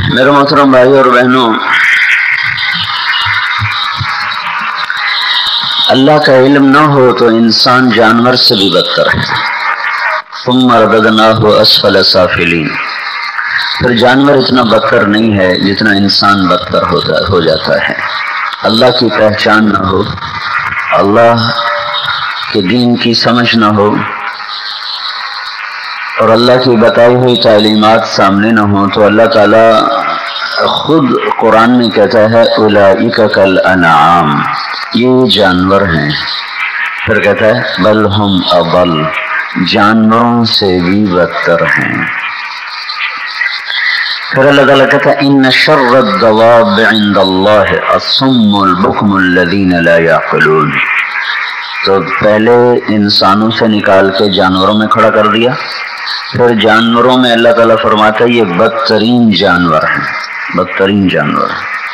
میرے محترم بھائی اور بہنوں، اللہ کا علم نہ ہو تو انسان جانور سے بھی بدتر ہے۔ ثم رددناہ اسفل سافلین، پھر جانور اتنا بدتر نہیں ہے جتنا انسان بدتر ہو جاتا ہے۔ اللہ کی پہچان نہ ہو، اللہ کے دین کی سمجھ نہ ہو اور اللہ کی بتائی ہوئی تعلیمات سامنے نہ ہو تو اللہ تعالیٰ خود قرآن میں کہتا ہے اولئک کالانعام، یہ جانور ہیں۔ پھر کہتا ہے بل ہم اضل، جانوروں سے بھی بدتر ہیں۔ پھر اللہ تعالیٰ کہتا ہے ان شر الدواب عند اللہ الصم البکم الذین لا یعقلون، تو پہلے انسانوں سے نکال کے جانوروں میں کھڑا کر دیا، پھر جانوروں میں اللہ تعالیٰ فرماتا ہے یہ بدترین جانور ہیں، بدترین جانور۔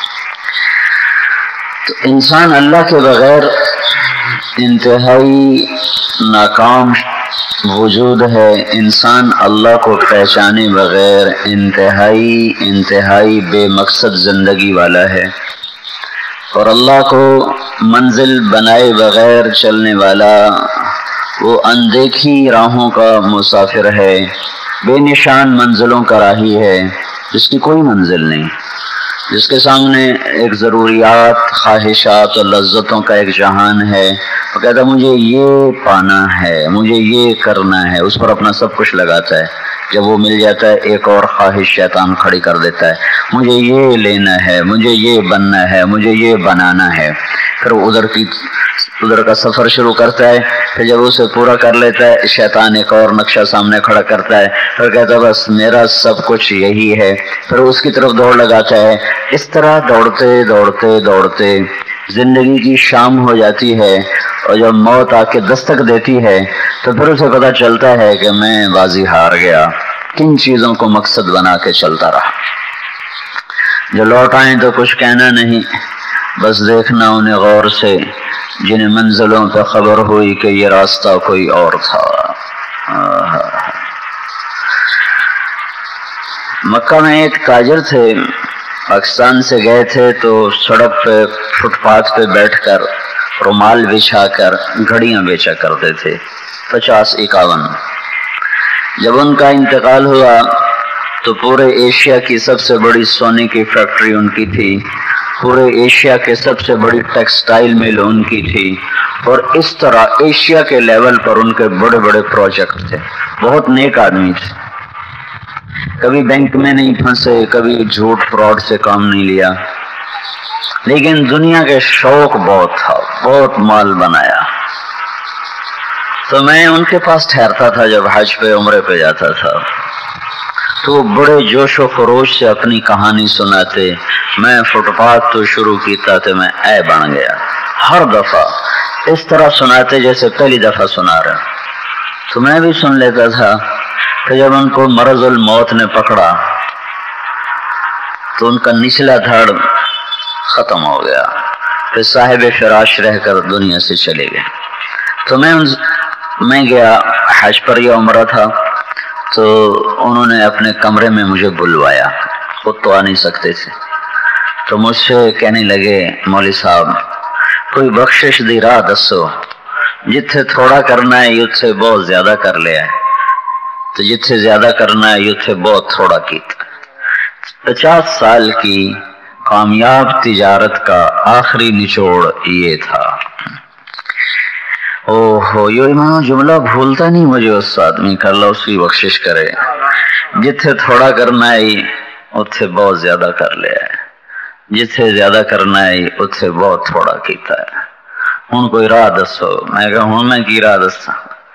تو انسان اللہ کے بغیر انتہائی ناکام وجود ہے، انسان اللہ کو پہچانے بغیر انتہائی بے مقصد زندگی والا ہے، اور اللہ کو منزل بنائے بغیر چلنے والا وہ اندیکھی راہوں کا مسافر ہے، بے نشان منزلوں کا راہی ہے، جس کی کوئی منزل نہیں، جس کے سامنے ایک ضروریات، خواہشات اور لذتوں کا ایک جہان ہے۔ وہ کہتا ہے مجھے یہ پانا ہے، مجھے یہ کرنا ہے، اس پر اپنا سب کچھ لگاتا ہے۔ جب وہ مل جاتا ہے ایک اور خواہش شیطان کھڑی کر دیتا ہے، مجھے یہ لینا ہے، مجھے یہ بننا ہے، مجھے یہ بنانا ہے۔ پھر ادھر کا سفر شروع کرتا ہے، پھر جب اسے پورا کر لیتا ہے شیطان ایک اور نقشہ سامنے کھڑا کرتا ہے، پھر کہتا ہے بس میرا سب کچھ یہی ہے، پھر اس کی طرف دوڑ لگاتا ہے۔ اس طرح دوڑتے زندگی کی شام ہو جاتی ہے، اور جب موت آ کے دستک دیتی ہے تو پھر اسے پتہ چلتا ہے کہ میں بازی ہار گیا، کن چیزوں کو مقصد بنا کے چلتا رہا۔ جو لوٹ آئیں تو کچھ کہنا نہیں، بس دیکھنا انہیں غور سے، جنہیں منزلوں پہ خبر ہوئی کہ یہ راستہ کوئی اور تھا۔ مکہ میں ایک تاجر تھے، پاکستان سے گئے تھے تو سڑک پہ فٹ پاتھ پہ بیٹھ کر رومال بچھا کر گھڑیاں بیچا کرتے تھے، 50-51۔ جب ان کا انتقال ہوا تو پورے ایشیا کی سب سے بڑی سونے کی فیکٹری ان کی تھی، پورے ایشیا کے سب سے بڑی ٹیکسٹائل مل ان کی تھی، اور اس طرح ایشیا کے لیول پر ان کے بڑے بڑے پروجیکٹ تھے۔ بہت نیک آدمی تھے، کبھی بینک میں نہیں پھنسے، کبھی جھوٹ فراڈ سے کام نہیں لیا، لیکن دنیا کے شوق بہت تھا، بہت مال بنایا۔ تو میں ان کے پاس ٹھہرتا تھا جب حج پہ عمرے پہ جاتا تھا، تو وہ بڑے جوش و خروش سے اپنی کہانی سناتے، میں فٹ پاتھ تو شروع کیتا تو میں اے بن گیا۔ ہر دفعہ اس طرح سناتے جیسے پہلی دفعہ سنا رہے، تو میں بھی سن لیتا تھا۔ کہ جب ان کو مرض الموت نے پکڑا تو ان کا نچلا دھڑ ختم ہو گیا، پھر صاحب فراش رہ کر دنیا سے چلے گئے۔ تو میں گیا حج پر، یا عمرہ تھا، تو انہوں نے اپنے کمرے میں مجھے بلوایا، خود تو آ نہیں سکتے تھے، تو مجھ سے کہنے لگے مولوی صاحب کوئی بخشش دی راہ دسو، جتھے تھوڑا کرنا ہے یتھے بہت زیادہ کر لیا ہے، تو جتھے زیادہ کرنا ہے یتھے بہت تھوڑا کیتا۔ 50 سال کی کامیاب تجارت کا آخری نچوڑ یہ تھا۔ یہ میں جملہ بھولتا نہیں مجھے اس آدمی کا، اللہ اس کی بخشش کرے۔ جتھے تھوڑا کرنا ہے اتھے بہت زیادہ کر لیا ہے، جتھے زیادہ کرنا ہے اتھے بہت تھوڑا کیتا ہے۔ ہن کوئی راہ دسو۔ میں کہا ہن میں کی راہ دساں؟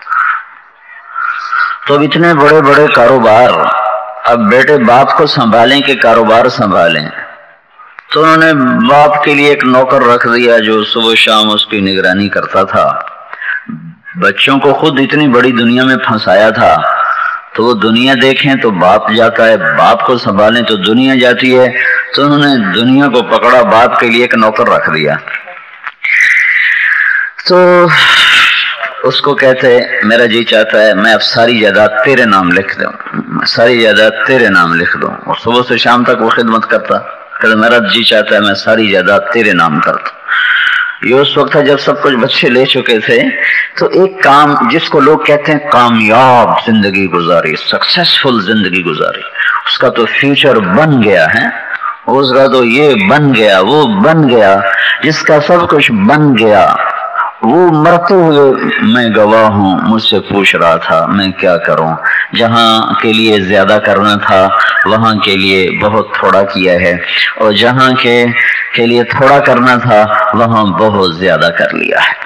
تو اتنے بڑے بڑے کاروبار، اب بیٹے باپ کو سنبھالیں کہ کاروبار سنبھالیں؟ تو انہوں نے باپ کے لیے ایک نوکر رکھ دیا جو صبح شام اس کی نگرانی کرتا تھا۔ بچوں کو خود اتنی بڑی دنیا میں پھنسایا تھا، تو وہ دنیا دیکھیں تو باپ جاتا ہے، باپ کو سنبھالیں تو دنیا جاتی ہے، تو انہوں نے دنیا کو پکڑا، باپ کے لیے ایک نوکر رکھ دیا۔ تو اس کو کہتے میرا جی چاہتا ہے میں اب ساری جائیداد تیرے نام لکھ دوں، ساری جائیداد تیرے نام لکھ دوں، اور صبح سے شام تک وہ خدمت کرتا، کہتا میرا جی چاہتا ہے میں ساری جائیداد تیرے نام کر دوں۔ یہ اس وقت جب سب کچھ بچے لے چکے تھے، تو ایک کام جس کو لوگ کہتے ہیں کامیاب زندگی گزاری، سکسیسفل زندگی گزاری، اس کا تو فیوچر بن گیا ہے، اس کا تو یہ بن گیا وہ بن گیا، جس کا سب کچھ بن گیا وہ مرتے ہوئے میں گواہ ہوں، مجھ سے پوچھ رہا تھا میں کیا کروں، جہاں کے لیے زیادہ کرنا تھا وہاں کے لیے بہت تھوڑا کیا ہے، اور جہاں کے لیے تھوڑا کرنا تھا وہاں بہت زیادہ کر لیا ہے۔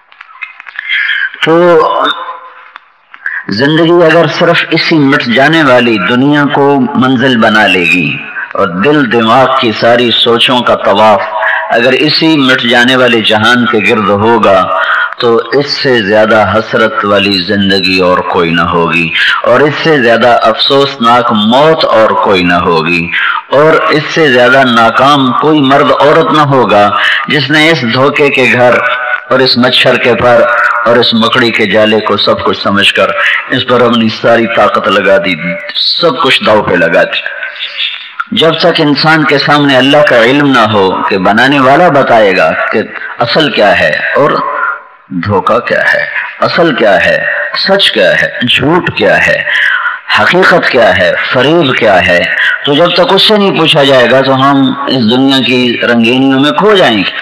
تو زندگی اگر صرف اسی مٹ جانے والی دنیا کو منزل بنا لے گی، اور دل دماغ کی ساری سوچوں کا طواف اگر اسی مٹ جانے والے جہان کے گرد ہوگا، تو اس سے زیادہ حسرت والی زندگی اور کوئی نہ ہوگی، اور اس سے زیادہ افسوسناک موت اور کوئی نہ ہوگی، اور اس سے زیادہ ناکام کوئی مرد عورت نہ ہوگا جس نے اس دھوکے کے گھر اور اس مچھر کے پر اور اس مکڑی کے جالے کو سب کچھ سمجھ کر اس پر اپنی ساری طاقت لگا دی، سب کچھ داؤ پہ لگا دی۔ جب تک انسان کے سامنے اللہ کا علم نہ ہو کہ بنانے والا بتائے گا کہ اصل کیا ہے اور دھوکہ کیا ہے، اصل کیا ہے، سچ کیا ہے، جھوٹ کیا ہے، حقیقت کیا ہے، فریب کیا ہے، تو جب تک اس سے نہیں پوچھا جائے گا تو ہم اس دنیا کی رنگینیوں میں کھو جائیں گے۔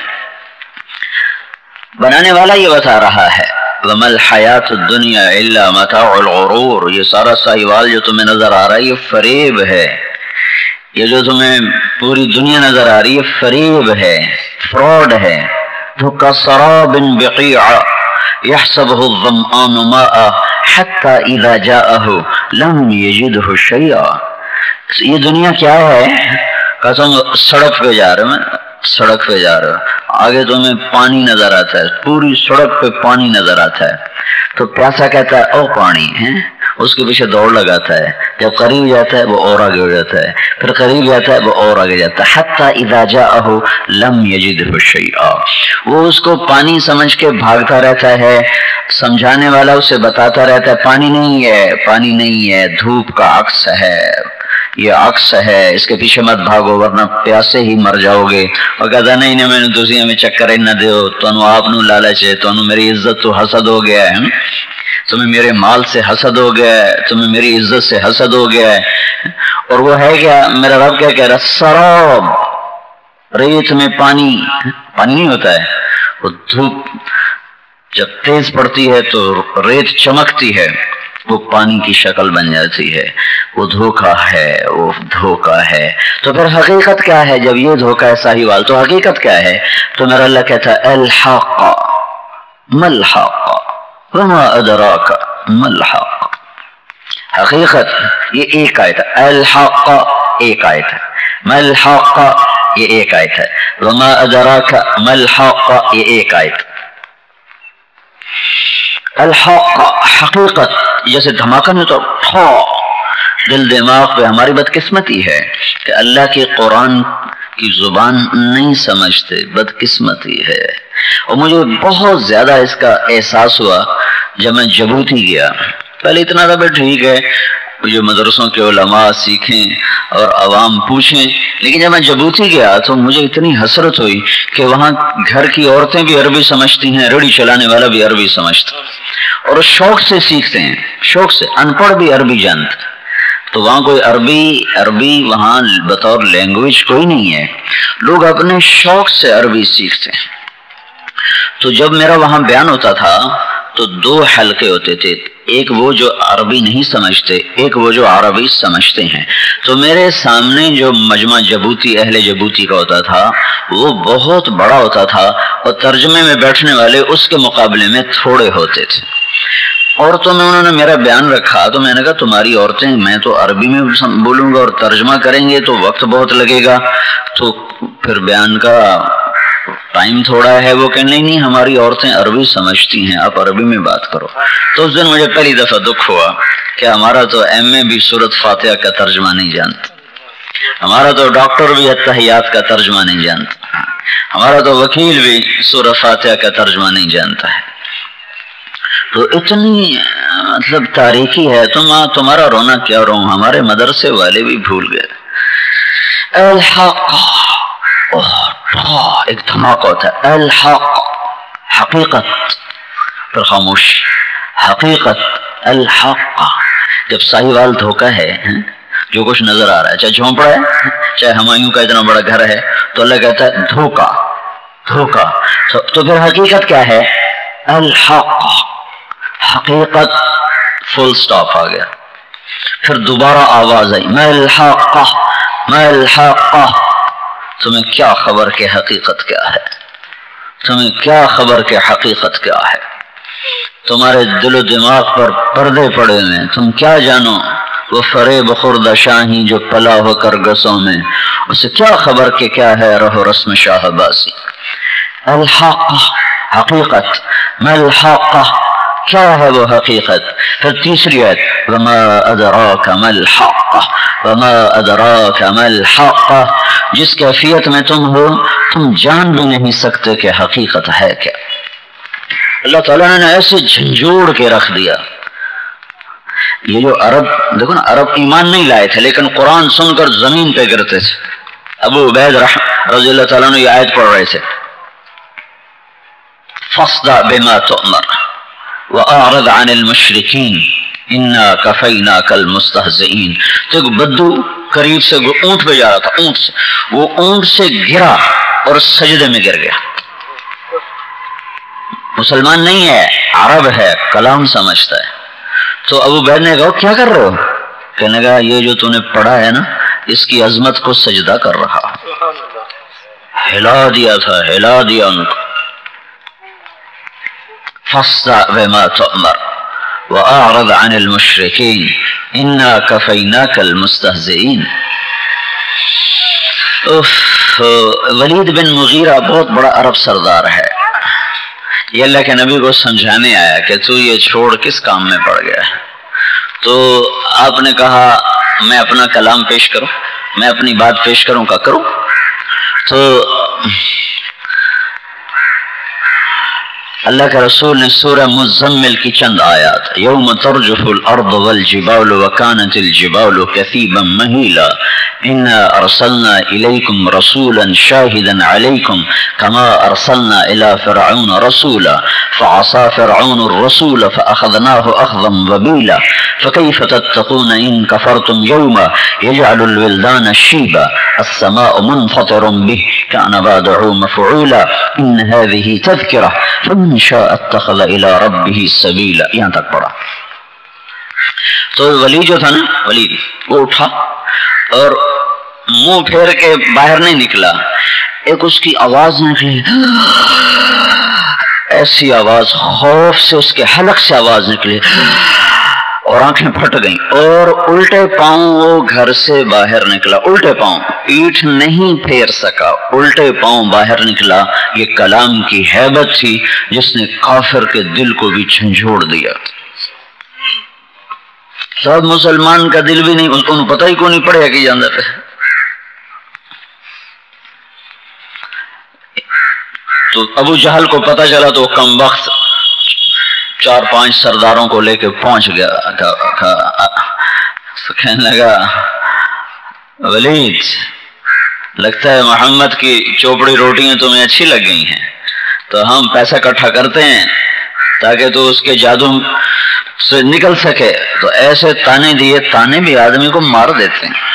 بنانے والا یہ بتا رہا ہے وَمَا الْحَيَاةُ الدُّنْيَا إِلَّا مَتَاعُ الْغُرُورِ، یہ سارا ساہیوال جو تمہیں نظر آ رہا ہے یہ فریب ہے، یہ جو تمہیں پوری دنیا نظر آ رہی ہے فریب ہے، فراڈ ہے۔ كَسَرَابٍ بِقِيعٍ يَحْسَبُهُ الظَّمْآنُ مَاءً حَتَّى إِذَا جَاءَهُ لَمْ يَجِدْهُ شَيْئًا۔ یہ دنیا کیا ہے؟ قسم سڑک پہ جا رہے ہیں، سڑک پہ جا رہے ہو، آگے تمہیں پانی نظر آتا ہے، پوری سڑک پہ پانی نظر آتا ہے، تو پیاسا کہتا ہے او پانی ہے، اس کے پیچھے دوڑ لگاتا ہے، جب قریب جاتا ہے وہ اور آگے ہو جاتا ہے، پھر قریب جاتا ہے وہ اور آگے جاتا ہے، حتی اذا جاءہ لم یجدہ شیئا، وہ اس کو پانی سمجھ کے بھاگتا رہتا ہے، سمجھانے والا اسے بتاتا رہتا ہے پانی نہیں ہے، پانی نہیں ہے، دھوپ کا عکس ہے، یہ عکس ہے، اس کے پیچھے مت بھاگو ورنہ پیاسے ہی مر جاؤ گے۔ اور کہتا نہیں نہیں میں نے تسی ہمیں چکر ہی نہ دیو، تنو آپ نو لالچ ہے، تنو میری عزت تو حسد ہو گیا ہے، تمہیں میرے مال سے حسد ہو گیا ہے، تمہیں میری عزت سے حسد ہو گیا ہے۔ اور وہ ہے کیا؟ میرا رب کیا کہہ رہا؟ سراب، ریت میں پانی، پانی نہیں ہوتا ہے، وہ دھوپ جب تیز پڑتی ہے تو ریت چمکتی ہے، وہ پانی کی شکل بن جاتی ہے، وہ دھوکہ ہے، وہ دھوکہ ہے۔ تو پھر حقیقت کیا ہے؟ جب یہ دھوکہ ہے ساہیوال، تو حقیقت کیا ہے؟ تو میرا اللہ کہتا ہے الحق ملحق وما ادراک ملحق۔ حقیقت یہ ایک آیت ہے، الحق ایک آیت ہے، ملحق یہ ایک آیت ہے، وما ادراک ملحق یہ ایک آیت۔ الحق حقیقت، جیسے دھماکہ نہیں تو دل دماغ پہ ہماری بدقسمتی ہے کہ اللہ کی قرآن کی زبان نہیں سمجھتے، بدقسمتی ہے۔ اور مجھے بہت زیادہ اس کا احساس ہوا جب میں جبوتی گیا۔ پہلے اتنا تھا کہ ٹھیک ہے جو مدرسوں کے علماء سیکھیں اور عوام پوچھیں، لیکن جب میں جبوتی گیا تو مجھے اتنی حسرت ہوئی کہ وہاں گھر کی عورتیں بھی عربی سمجھتی ہیں، ریڑھی چلانے والا بھی عربی سمجھتا، اور شوق سے سیکھتے ہیں، شوق سے، ان پڑھ بھی عربی جانتا۔ تو وہاں کوئی عربی وہاں بطور لینگویج کوئی نہیں ہے، لوگ اپنے شوق سے عربی سیکھتے ہیں۔ تو جب میرا وہاں بیان ہوتا تھا تو دو حلقے ہوتے تھے، ایک وہ جو عربی نہیں سمجھتے، ایک وہ جو عربی سمجھتے ہیں۔ تو میرے سامنے جو مجمع جبوتی اہل جبوتی کا ہوتا تھا وہ بہت بڑا ہوتا تھا، اور ترجمے میں بیٹھنے والے اس کے مقابلے میں تھوڑے ہوتے تھے۔ عورتوں میں انہوں نے میرا بیان رکھا تو میں نے کہا تمہاری عورتیں، میں تو عربی میں بولوں گا اور ترجمہ کریں گے تو وقت بہت لگے گا، تو پھر بیان کا ٹائم تھوڑا ہے۔ وہ کہ نہیں ہماری عورتیں عربی سمجھتی ہیں، آپ عربی میں بات کرو۔ تو اس دن مجھے پہلی دفعہ دکھ ہوا کہ ہمارا تو ایم اے بھی سورۃ فاتحہ کا ترجمہ نہیں جانتا، ہمارا تو ڈاکٹر بھی اتحیات کا ترجمہ نہیں جانتا، ہمارا تو وکیل بھی سورۃ فاتحہ کا ترجمہ نہیں جانتا ہے۔ تو اتنی مطلب تاریخی ہے، تمہارا رونا کیا رو، ہمارے مدرسے والے بھی بھول گئے۔ الحق، ایک دھماکہ ہوتا ہے، الحق حقیقت، پر خاموش، حقیقت الحق۔ جب صاحبال دھوکہ ہے، جو کچھ نظر آ رہا ہے، چاہے جھونپڑا ہے، چاہے ہمایوں کا اتنا بڑا گھر ہے، تو اللہ کہتا ہے دھوکہ، دھوکہ۔ تو پھر حقیقت کیا ہے؟ الحق، حقیقت، فل سٹاپ آ گیا۔ پھر دوبارہ آواز آئی، ما الحق، ما الحق۔ تمہیں کیا خبر کہ حقیقت کیا ہے؟ تمہیں کیا خبر کہ حقیقت کیا ہے؟ تمہارے دل و دماغ پر پردے پڑے ہوئے، تم کیا جانو وہ فریب خوردہ شاہی جو پلا ہو کر گسوں میں، اسے کیا خبر کہ کیا ہے رہ و رسم شاہ باسی۔ الحق، حقیقت، ما الحق، کیا ہے وہ حقیقت؟ پھر تیسری آیت، وما ادراک ما الحق، وما ادراک ما الحق۔ جس کیفیت میں تم ہو، تم جان بھی نہیں سکتے کہ حقیقت ہے کیا۔ اللہ تعالیٰ نے ایسے جھنجھوڑ کے رکھ دیا۔ یہ جو عرب، دیکھو نا، عرب ایمان نہیں لائے تھے لیکن قرآن سن کر زمین پہ گرتے تھے۔ ابو عبید رضی اللہ تعالیٰ نے یہ آیت پڑھ رہے تھے، فاصدع بما تؤمر واعرض عن المشرکین انا کفیناک المستہزئین۔ تو ایک بدو قریب سے اونٹ پہ جا رہا تھا، اونٹ سے، وہ اونٹ سے گرا اور سجدے میں گر گیا۔ مسلمان نہیں ہے، عرب ہے، کلام سمجھتا ہے۔ تو ابو عبید نے کہا کیا کر رہے ہو؟ کہنے لگا یہ جو تو نے پڑھا ہے نا، اس کی عظمت کو سجدہ کر رہا۔ ہلا دیا تھا، ہلا دیا ان کو۔ فاصدع بما تؤمر واعرض عن المشرکین انا کفیناک المستہزئین۔ ولید بن مغیرہ بہت بڑا عرب سردار ہے، یہ اللہ کے نبی کو سمجھانے آیا کہ تو یہ چھوڑ کس کام میں پڑ گیا ہے۔ تو آپ نے کہا میں اپنا کلام پیش کروں، میں اپنی بات پیش کروں کا کروں؟ تو اللہ کے رسول نے سورہ مزمل کی چند آیات، یوم ترجف الارض والجبال وکانت الجبال کثیبا مہیلا انا ارسلنا الیکم رسولا شاہدا علیکم کما ارسلنا الى فرعون رسولا فعصى فرعون الرسول فاخذناه اخذا وبیلا فکیف تتقون ان کفرتم یوما یجعل الولدان شیبا السماء منفطر به كان بعده مفعولا ان هذه تذکرہ فمن شاء اتخذ الى ربه سبیلا۔ یہاں تک پڑھا۔ تو ولید جو تھا نا، ولید وہ اٹھا اور منہ پھیر کے باہر نہیں نکلا، ایک اس کی آواز نکلی، ایسی آواز، خوف سے اس کے حلق سے آواز نکلی اور آنکھیں پھٹ گئیں، اور الٹے پاؤں وہ گھر سے باہر نکلا، الٹے پاؤں، پیٹھ نہیں پھیر سکا، الٹے پاؤں باہر نکلا۔ یہ کلام کی ہیبت تھی جس نے کافر کے دل کو بھی جھنجھوڑ دیا۔ سب مسلمان کا دل بھی نہیں، ان کو پتہ ہی کو نہیں پڑے کہ اندر ہے۔ تو ابو جہل کو پتہ چلا تو کم وقت 4-5 سرداروں کو لے کے پہنچ گیا، تو کہنے لگا ولید لگتا ہے محمد کی چوپڑی روٹیاں تمہیں اچھی لگ گئی ہیں، تو ہم پیسہ اکٹھا کرتے ہیں تاکہ تو اس کے جادو سے نکل سکے۔ تو ایسے تانے دیے، تانے بھی آدمی کو مار دیتے ہیں۔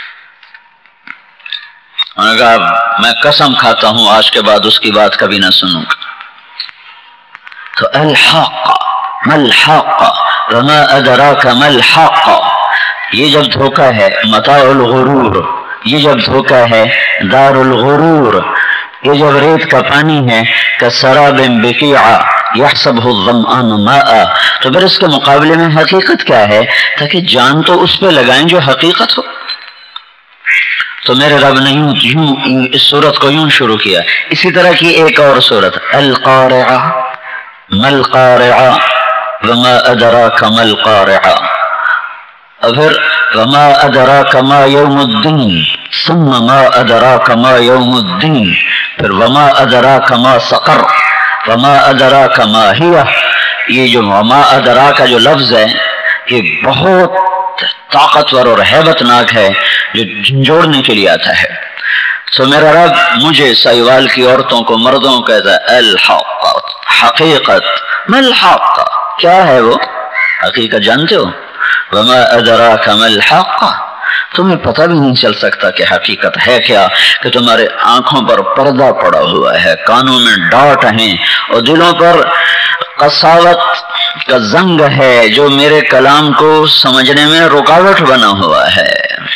انہوں نے کہا میں قسم کھاتا ہوں آج کے بعد اس کی بات کبھی نہ سنوں گا۔ تو الحق ما الحق وما ادراک ما الحق، یہ جب دھوکہ ہے متاع الغرور، یہ جب دھوکہ ہے دار الغرور، یہ جب ریت کا پانی ہے کسراب بقیعہ یحسبہ الظمآن ماء، تو پھر اس کے مقابلے میں حقیقت کیا ہے، تاکہ جان تو اس پہ لگائیں جو حقیقت ہو۔ تو میرے رب نے یوں اس صورت کو یوں شروع کیا۔ اسی طرح کی ایک اور صورت، القارعہ ما القارعہ وما ادراک ما القارعہ، اور پھر وما ادراک ما یوم الدین، ثم ما ادراک ما یوم الدین، پھر وما ادراک ما سقر، وما ادراک ما ہی یہ جو وما ادرا کا جو لفظ ہے یہ بہت طاقتور اور ہیبت ناک ہے جو جھنجھوڑنے کے لیے آتا ہے. تو میرا رب مجھے سائیوال کی عورتوں کو مردوں کو کہتا ہے الحق، حقیقت. ما الحق، کیا ہے وہ حقیقت جانتے ہو؟ وما ادراک ما الحق، تمہیں پتہ بھی نہیں چل سکتا کہ حقیقت ہے کیا، کہ تمہارے آنکھوں پر پردہ پڑا ہوا ہے، کانوں میں ڈاٹ ہیں اور دلوں پر قساوت کا زنگ ہے جو میرے کلام کو سمجھنے میں رکاوٹ بنا ہوا ہے.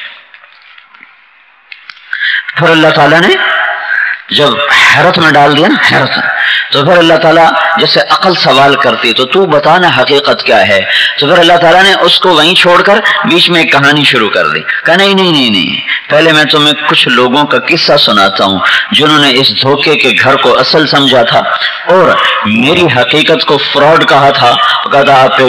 پھر اللہ تعالیٰ نے جب حیرت میں ڈال دیا حیرت، تو پھر اللہ تعالیٰ جیسے عقل سوال کرتی تو بتانا حقیقت کیا ہے، تو پھر اللہ تعالیٰ نے اس کو وہیں چھوڑ کر بیچ میں ایک کہانی شروع کر دی. کہا نہیں، پہلے میں تمہیں کچھ لوگوں کا قصہ سناتا ہوں جنہوں نے اس دھوکے کے گھر کو اصل سمجھا تھا اور میری حقیقت کو فراڈ کہا تھا. کہا تھا آپ پہ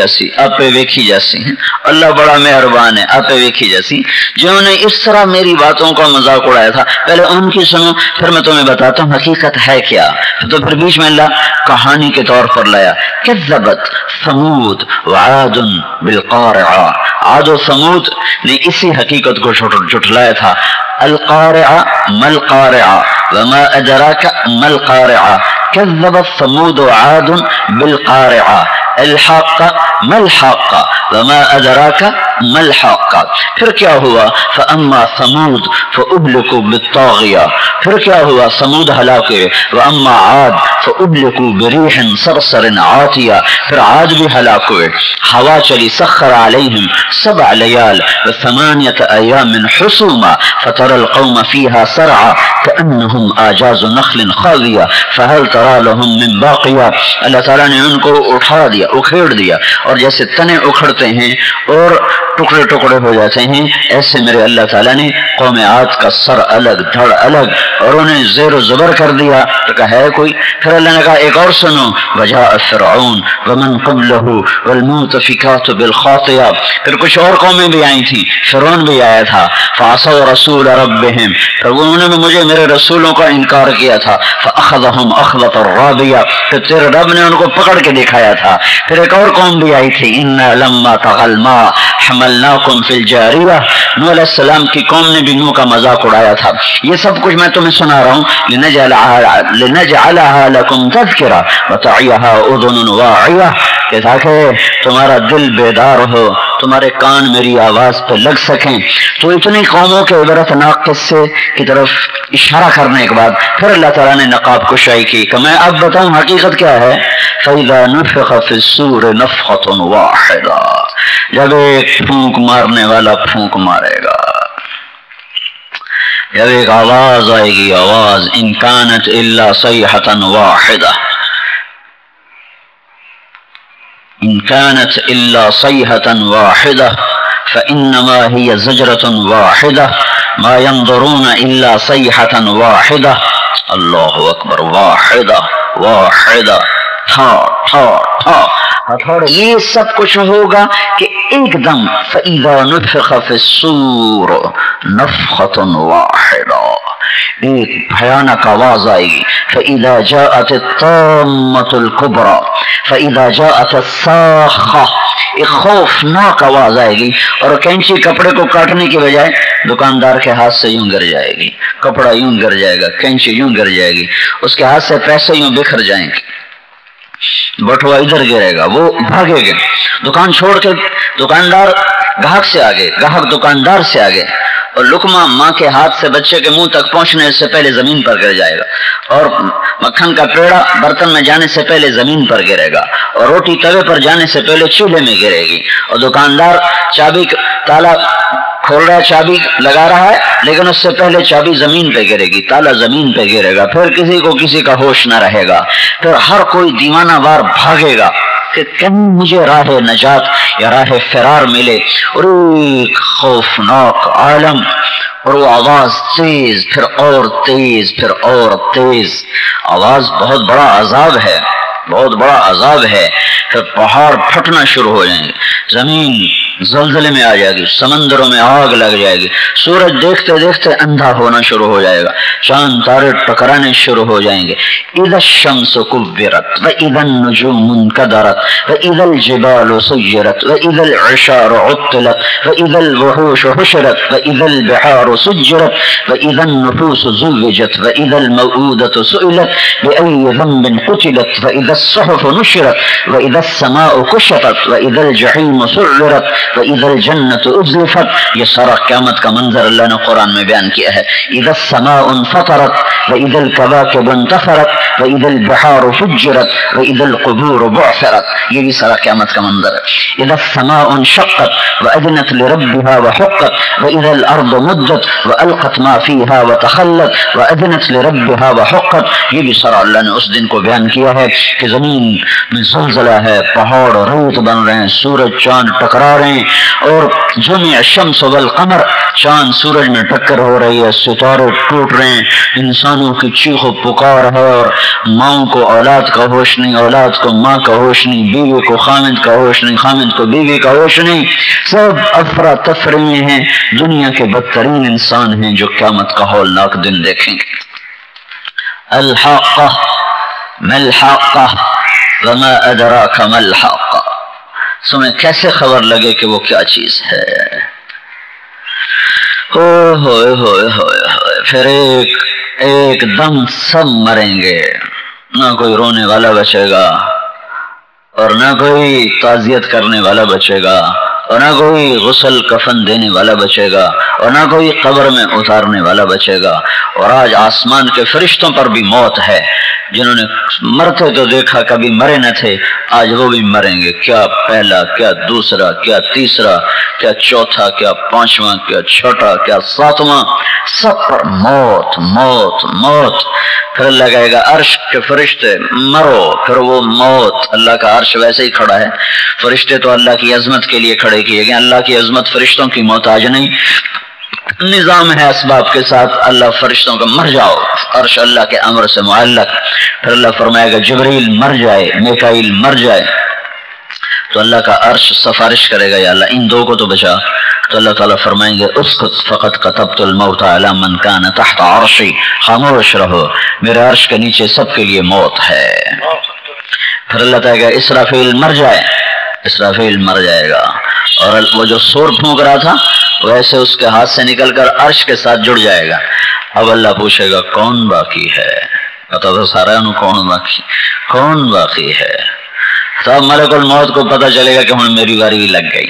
ویکھی جاسی اللہ بڑا مہربان ہے، آپ پہ ویکھی جاسی. جنہوں نے اس طرح میری باتوں کا مذاق اڑایا تھا پہلے ان کی سنو، پھر میں تمہیں بتاتا ہوں حقیقت ہے کیا. تو پھر بیچ میں اللہ کہانی کے طور پر لایا کذبت ثمود وعاد بالقارعہ. عاد و ثمود نے اسی حقیقت کو جھٹلایا تھا. القارعہ ما القارعہ وما ادراک ما القارعہ. كذبت ثمود وعاد بالقارعہ. الحق ما الحق وما ادراک ما الحق. پھر کیا ہوا؟ فاما ثمود فاهلكوا بالطاغیہ. پھر کیا ہوا؟ ثمود ہلاک ہوئے. واما عاد فاهلكوا بريح صرصر عاتیہ. پھر عاد بھی ہلاک ہوئے. ہوا چلی سخر علیہم 7 لیال و8 ایام حسوما فترى القوم فيها سرعا كأنهم اعجاز نخل خاویہ فهل ترى لهم من باقیہ. اللہ تعالیٰ نے ان کو اٹھا دیا، اکھیڑ دیا، اور جیسے تنے اکھڑتے ہیں اور ٹکڑے ٹکڑے ہو جاتے ہیں ایسے میرے اللہ تعالیٰ نے قوم عاد کا سر الگ دھڑ الگ اور انہیں زیر و زبر کر دیا. تو کہا ہے کوئی؟ پھر اللہ نے کہا ایک اور سنو. وجاء فرعون ومن قبله والمؤتفكات بالخاطئہ. پھر کچھ اور قومیں بھی آئی تھیں، فرعون بھی آیا تھا. فعصوا رسول ربهم، پھر انہوں نے مجھے میرے رسولوں کا انکار کیا تھا. فاخذهم اخذة رابیہ، پھر تیرے رب نے ان کو پکڑ کے دکھایا تھا. پھر ایک اور قوم بھی آئی تھی. انا لما طغى الماء حملناکم فی الجاریہ. نوح علیہ السلام کی قوم نے بھی نوح کا مذاق اڑایا تھا. یہ سب کچھ میں تمہیں سنا رہا ہوں لنجعلها لکم تذکرہ وتعیها اذن واعیہ، کہ تاکہ تمہارا دل بیدار ہو، تمہارے کان میری آواز پہ لگ سکیں. تو اتنی قوموں کے عبرتناک قصے کی طرف اشارہ کرنے کے بعد پھر اللہ تعالیٰ نے نقاب کشائی کی کہ میں اب بتاؤں حقیقت کیا ہے. فَإِذَا نُفِخَ فِي الصُّورِ نَفْخَةٌ وَاحِدَةٌ، جب ایک پھونک مارنے والا پھونک مارے گا، جب ایک آواز آئے گی، آواز ان كانت الا صيحة واحدة، ان كانت الا صيحة واحدة فانما هي زجرة واحدة ما ينظرون الا صيحة واحدة. اللہ اکبر. واحدہ یہ سب کچھ ہوگا کہ ایک دم فَإِذَا نُفِخَ فِي الصُّورِ نَفْخَةٌ وَاحِدَةٌ، ایک بھیانک آواز آئے گی. فَإِذَا جَاءَتِ الطَّامَّةُ الْكُبْرَى فَإِذَا جَاءَتِ الصَّاخَّةُ، ایک خوفناک آواز آئے گی اور کینچی کپڑے کو کاٹنے کی بجائے دکاندار کے ہاتھ سے یوں گر جائے گی، کپڑا یوں گر جائے گا، کینچی یوں گر جائے گی، اس کے ہاتھ سے پیسے یوں بکھر جائیں گے، بٹوا ادھر گرے گا، وہ بھاگے گا دکان چھوڑ کے. دکاندار گاہک سے آگے، گاہک دکاندار سے آگے، اور لقمہ ماں کے ہاتھ سے بچے کے منہ تک پہنچنے سے پہلے زمین پر گر جائے گا، اور مکھن کا پیڑا برتن میں جانے سے پہلے زمین پر گرے گا، اور روٹی توے پر جانے سے پہلے چولہے میں گرے گی. اور دکاندار چابی تالا کھول رہا ہے، چابی لگا رہا ہے، لیکن اس سے پہلے چابی زمین پہ گرے گی، تالا زمین پہ گرے گا. پھر کسی کو کسی کا ہوش نہ رہے گا. پھر ہر کوئی دیوانہ وار بھاگے گا کہ کہیں مجھے راہ نجات یا راہ فرار ملے. اور ایک خوفناک عالم، اور وہ آواز تیز، پھر اور تیز، پھر اور تیز. آواز بہت بڑا عذاب ہے، بہت بڑا عذاب ہے. پھر پہاڑ پھٹنا شروع ہو جائیں گے، زمین زلزلے میں آ جائے گی، سمندروں میں آگ لگ جائے گی، سورج دیکھتے دیکھتے اندھا ہونا شروع ہو جائے گا، چاند تارے ٹکرانے شروع ہو جائیں گے۔ اذا الشمس كورت واذا النجوم انكدرت واذا الجبال سيرت واذا العشار عطلت واذا الوحوش حشرت واذا البحار سجرت واذا النفوس زوجت واذا الموءودة سئلت بأي ذنب قتلت واذا الصحف نشرت واذا السماء كشطت واذا الجحيم سعرت وَإِذَا الْجَنَّةُ أُزْلِفَتْ۔ یہ سارا قیامت کا منظر اللہ نے قرآن میں بیان کیا ہے۔ اِذَا السَّمَاءُ انْفَطَرَتْ وَإِذَا الْكَوَاكِبُ انْتَثَرَتْ وَإِذَا الْبِحَارُ فُجِّرَتْ وَإِذَا الْقُبُورُ بُعْثِرَتْ، یہ بھی سارا قیامت کا منظر ہے۔ اِذَا السَّمَاءُ انشَقَّتْ وَأَذِنَتْ لِرَبِّهَا وَحُقَّتْ وَإِذَا الْأَرْضُ مُدَّتْ وَأَلْقَتْ مَا فِيهَا وَتَخَلَّتْ وَأَذِنَتْ لِرَبِّهَا وَحُقَّتْ، یہ بھی سارا اللہ نے اس دن کو بیان کیا ہے کہ زمین میں زلزلہ ہے، پہاڑ ریت بن رہے ہیں، سورج چاند ٹکرا رہے ہیں، اور جمع الشمس والقمر، چاند سورج میں ٹکر ہو رہی ہے، ستارے ٹوٹ رہے ہیں، انسانوں کی چیخ و پکار ہے، اور ماں کو اولاد کا ہوش نہیں، اولاد کو ماں کا ہوش نہیں، بیوی کو خامد کا ہوش نہیں، خامد کو بیوی کا ہوش نہیں، سب افراتفری میں ہیں، دنیا کے بدترین انسان ہیں جو قیامت کا ہولناک دن دیکھیں گے۔ الحاقہ ما الحاقہ وما ادراک ما الحاقہ، تمہیں کیسے خبر لگے کہ وہ کیا چیز ہے؟ ہوئے ہوئے ہوئے ہوئے، پھر ایک دم سب مریں گے، نہ کوئی رونے والا بچے گا اور نہ کوئی تعزیت کرنے والا بچے گا اور نہ کوئی غسل کفن دینے والا بچے گا اور نہ کوئی قبر میں اتارنے والا بچے گا۔ اور آج آسمان کے فرشتوں پر بھی موت ہے، جنہوں نے مرتے تو دیکھا کبھی مرے نہ تھے، آج وہ بھی مریں گے، کیا پہلا، کیا دوسرا، کیا تیسرا، کیا چوتھا، کیا پانچواں، کیا چھٹا، کیا ساتواں، سب پر موت موت موت۔ پھر اللہ کہے گا عرش کے فرشتے مرو، پھر وہ موت، اللہ کا عرش ویسے ہی کھڑا ہے، فرشتے تو اللہ کی عظمت کے لیے کھڑے کیے گئے، اللہ کی عظمت فرشتوں کی محتاج نہیں، نظام ہے اسباب کے ساتھ، اللہ فرشتوں کا مر جاؤ، عرش اللہ کے امر سے معلق۔ پھر اللہ فرمائے گا جبریل مر جائے، میکائیل مر جائے، تو اللہ کا عرش سفارش کرے گا یا اللہ ان دو کو تو بچا، تو اللہ تعالیٰ فرمائیں گے اسکت فقط کتبت الموت علی من کان تحت عرشی، خاموش رہو، میرے عرش کے نیچے سب کے لیے موت ہے۔ پھر اللہ تعالیٰ کہے گا اسرافیل مر جائے، اسرافیل مر جائے گا، اور وہ جو سور پھونک رہا تھا ویسے اس کے ہاتھ سے نکل کر عرش کے ساتھ جڑ جائے گا۔ اب اللہ پوچھے گا کون باقی ہے؟ پتا تو سارا کون باقی ہے؟ تب ملک الموت کو پتا چلے گا کہ ہن میری واری لگ گئی،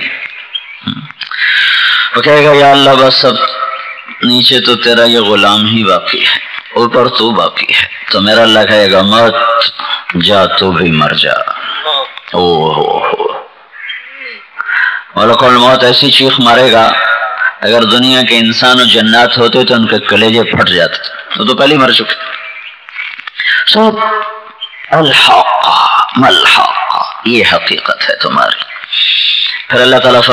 وہ کہے گا یا اللہ بس اب نیچے تو تیرا یہ غلام ہی باقی ہے، اوپر تو باقی ہے، تو میرا اللہ کہے گا مت جا، تو بھی مر جا۔ ملک الموت ایسی چیخ مارے گا، اگر دنیا کے انسان و جنات ہوتے تو ان کے کلیجے پھٹ جاتے، تو پہلے مر چکے۔ سب الحاقہ ما الحاقہ، یہ حقیقت ہے تمہاری۔ پھر اللہ تعالیٰ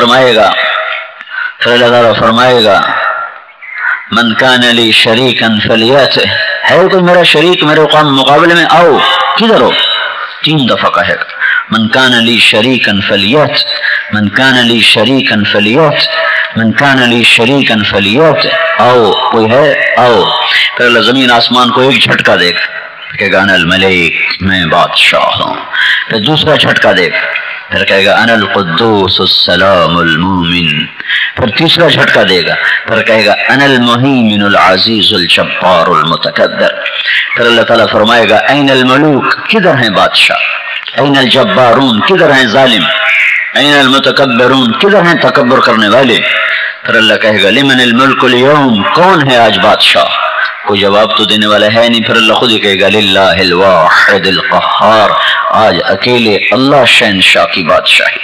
فرمائے گا من کان لی شریکا فلیاتہ، ہے کوئی میرا شریک میرے مقابلے میں، آؤ، کدھر ہو؟ 3 دفعہ کہے گا من کان لی شریکا فلیاتہ، من کان لی شریکا فلیاتہ، من کان لی شریکا فلیاتہ، آؤ، کوئی ہے آؤ۔ پھر اللہ زمین آسمان کو ایک جھٹکا دے گا کہ انا الملک، میں بادشاہ ہوں۔ پھر دوسرا جھٹکا دے گا، پھر کہے گا انا القدوس السلام المومن۔ پھر تیسرا جھٹکا دے گا، پھر کہے گا انا المہیمن العزیز الجبار المتکبر۔ پھر اللہ تعالیٰ فرمائے گا این الملوک، کدھر ہیں بادشاہ؟ این الجبارون، کدھر ہیں ظالم؟ این المتکبرون، کدھر ہیں تکبر کرنے والے؟ پھر اللہ کہے گا لمن الملک اليوم، کون ہے آج بادشاہ؟ کوئی جواب تو دینے والا ہے نہیں، پھر اللہ خود ہی کہے گا للہ الواحد القہار، آج اکیلے اللہ شہنشاہ کی بادشاہی۔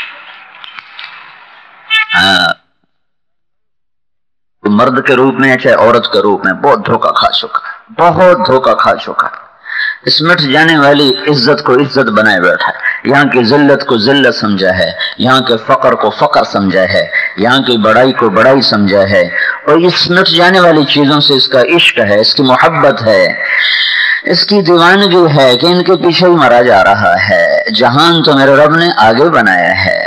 مرد کے روپ میں چاہے عورت کے روپ میں بہت دھوکہ کھا چکا ہے، بہت دھوکہ کھا چکا ہے۔ اس مٹ جانے والی عزت کو عزت بنائے بیٹھا ہے، یہاں کی ذلت کو ذلت سمجھا ہے، یہاں کے فقر کو فقر سمجھا ہے، یہاں کی بڑائی کو بڑائی سمجھا ہے، اور اس مٹ جانے والی چیزوں سے اس کا عشق ہے، اس کی محبت ہے، اس کی دیوانگی ہے کہ ان کے پیچھے ہی مرا جا رہا ہے۔ جہان تو میرے رب نے آگے بنایا ہے،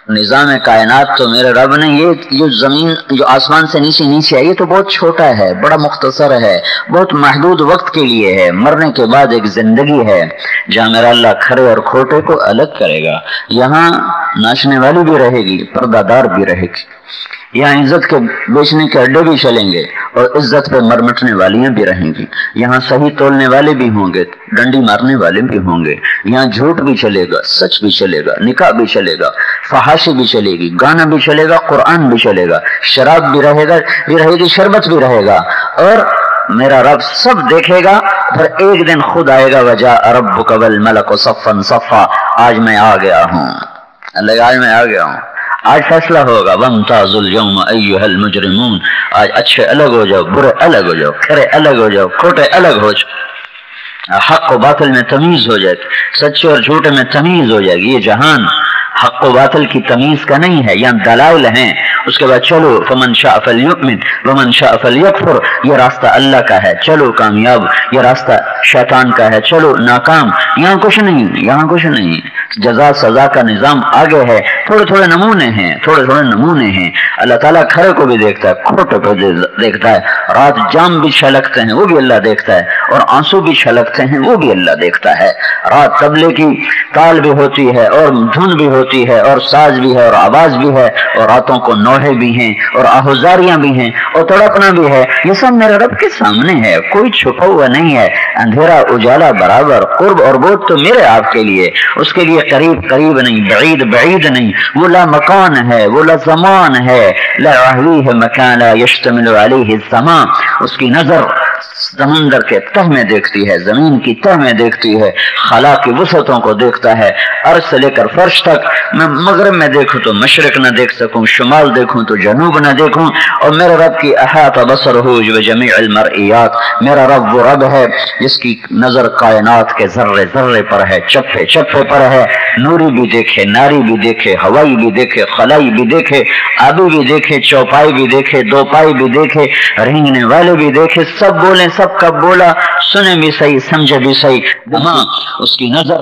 نظام کائنات تو میرے رب نے یہ جو زمین جو آسمان سے نیچے نیچے ہے یہ تو بہت چھوٹا ہے، بڑا مختصر ہے، بہت محدود وقت کے لیے ہے، مرنے کے بعد ایک زندگی ہے جہاں میرا اللہ کھرے اور کھوٹے کو الگ کرے گا۔ یہاں ناچنے والی بھی رہے گی، پردہ دار بھی رہے گی، یہاں عزت کے بیچنے کے اڈے بھی چلیں گے اور عزت پہ مرمٹنے والیاں بھی رہیں گی، یہاں صحیح تولنے والے بھی ہوں گے، ڈنڈی مارنے والے بھی ہوں گے، یہاں جھوٹ بھی چلے گا، سچ بھی چلے گا، نکاح بھی چلے گا، فحاشی بھی چلے گی، گانا بھی چلے گا، قرآن بھی چلے گا، شراب بھی رہے گی، شربت بھی رہے گا، اور میرا رب سب دیکھے گا۔ پھر ایک دن خود آئے گا، وجاء ربک والملک صفا صفا، آج میں آ گیا ہوں، اللہ آج میں آ گیا ہوں، آج فیصلہ ہوگا، وامتازوا اليوم ایھا المجرمون، آج اچھے الگ ہو جاؤ، برے الگ ہو جاؤ، کھرے الگ ہو جاؤ، کھوٹے الگ ہو جاؤ، حق و باطل میں تمیز ہو جائے گی، سچے اور جھوٹے میں تمیز ہو جائے گی۔ یہ جہان حق و باطل کی تمیز کا نہیں ہے، یہاں دلائل ہیں، اس کے بعد چلو فمن شاء فلیؤمن ومن شاء فلیکفر، یہ راستہ اللہ کا ہے، چلو کامیاب، یہ راستہ شیطان کا ہے، چلو ناکام۔ یہاں کچھ نہیں، یہاں کچھ نہیں، جزا سزا کا نظام آگے ہے، تھوڑے تھوڑے نمونے ہیں، تھوڑے تھوڑے نمونے ہیں۔ اللہ تعالیٰ کھرے کو بھی دیکھتا ہے، کھوٹے کو دیکھتا ہے، رات جام بھی چھلکتے ہیں وہ بھی اللہ دیکھتا ہے، اور آنسو بھی چھلکتے ہیں وہ بھی اللہ دیکھتا ہے۔ رات طبلے کی تال بھی ہوتی ہے اور دھن بھی ہوتی ہے اور ساز بھی ہے اور آواز بھی ہے، اور راتوں کو نوحے بھی ہیں اور آہوزاریاں بھی ہیں اور تڑپنا بھی ہے، یہ سب میرے رب کے سامنے ہے، کوئی چھپا ہوا نہیں ہے، اندھیرا اجالا برابر، قرب اور بعد تو میرے آپ کے لیے، اس کے لیے قریب قریب نہیں، بعید بعید نہیں، وہ لا مکان ہے، وہ لا زمان ہے، لا یحویہ مکان لا یشتمل علیہ الزمان، اس کی نظر سمندر کے تہ میں دیکھتی ہے، زمین کی تہ میں دیکھتی ہے، خلا کی وسعتوں کو دیکھتا ہے، عرش سے لے کر فرش تک۔ میں مغرب میں دیکھوں تو مشرق نہ دیکھ سکوں، شمال دیکھوں تو جنوب نہ دیکھوں، اور میرے رب کی احاطہ بصرہ بجمیع المرئیات، میرا رب وہ رب ہے جس کی نظر کائنات کے ذرے ذرے پر ہے، چپے چپے پر ہے، نوری بھی دیکھے، ناری بھی دیکھے، ہوائی بھی دیکھے، خلائی بھی دیکھے، آبی بھی دیکھے، چوپائی بھی دیکھے، دو پائی بھی دیکھے، رینگنے والے بھی دیکھے، سب بولیں، سب کا بولا سنے بھی صحیح، سمجھے بھی صحیح۔ ہاں اس کی نظر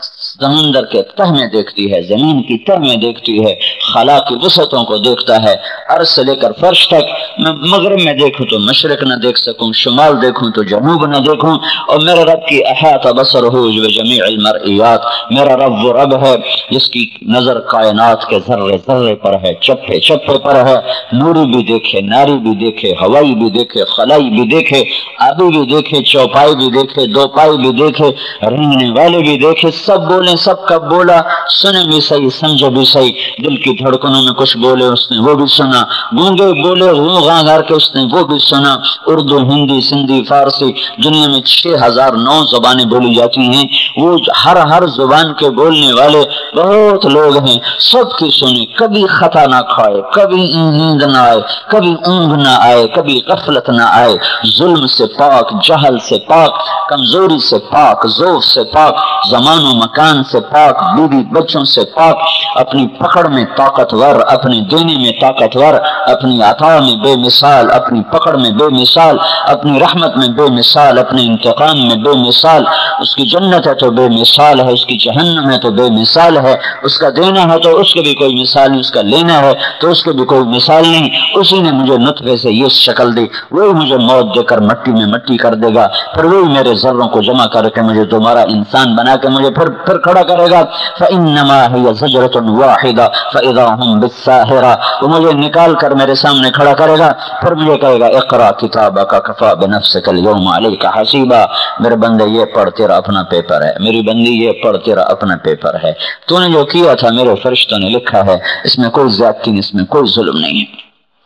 سمندر کے تہ میں دیکھتی ہے، زمین کی تہ میں دیکھتی ہے، خلا کی وسعتوں کو دیکھتا ہے، عرش سے لے کر فرش تک۔ میں مغرب میں دیکھوں تو مشرق نہ دیکھ سکوں، شمال دیکھوں تو جنوب نہ دیکھوں، اور میرے رب کی احاطہ بصرہ بجمیع المرئیات، میرا رب وہ رب ہے جس کی نظر کائنات کے ذرے ذرے پر ہے، چپے چپے پر ہے، نوری بھی دیکھے، ناری بھی دیکھے، ہوائی بھی دیکھے، خلائی بھی دیکھے، آبی بھی دیکھے، چوپائی بھی دیکھے، دو پائی بھی دیکھے، رینگنے والے بھی دیکھے، سب بولیں، سب کا بولا سنے بھی صحیح، سمجھے بھی صحیح۔ دل کی دھڑکنوں میں کچھ بولے اس نے وہ بھی سنا، گونگے بولے غوغاں کر کے اس نے وہ بھی سنا۔ اردو، ہندی، سندھی، فارسی، دنیا میں 6009 زبانیں بولی جاتی ہیں، وہ ہر زبان کے بولنے والے بہت لوگ ہیں، سب کی سنے، کبھی خطا نہ کھائے، کبھی نیند نہ آئے، کبھی اونگ نہ آئے، کبھی غفلت نہ آئے، ظلم سے پاک، جہل سے پاک، کمزوری سے پاک، ضعف سے پاک، زمان و مکان سے پاک، بیوی بچوں سے پاک، اپنی پکڑ میں طاقتور، اپنے دینے میں طاقتور، اپنی عطا میں بے مثال، اپنی پکڑ میں بے مثال، اپنی رحمت میں بے مثال، اپنے انتقام میں بے مثال۔ اس کی جنت ہے تو بے مثال ہے، اس کی جہنم ہے تو بے مثال ہے، اس کا دینا ہے تو اس کے بھی کوئی مثال نہیں، اس کا لینا ہے تو اس کے بھی کوئی مثال نہیں۔ اسی نے مجھے نطفے سے یہ شکل دی، وہی مجھے موت دے کر مٹی میں مٹی کر دے گا، پھر وہی میرے ذروں کو جمع کر کے مجھے دوبارہ انسان بنا کے مجھے پھر کھڑا کرے گا۔ فإنما هي زجرة واحدة فإذا هم بالساهرة، وہ مجھے نکال کر میرے سامنے کھڑا کرے گا، پھر مجھے کہے گا اقرأ کتابك كفى بنفسك اليوم عليك حسيبا، میرے بندے یہ پڑھ تیرا اپنا پیپر ہے، میری بندی یہ پڑھ تیرا اپنا پیپر ہے، تو نے جو کیا تھا میرے فرشتوں نے لکھا ہے، اس میں کوئی زیادتی نہیں، اس میں کوئی ظلم نہیں ہے۔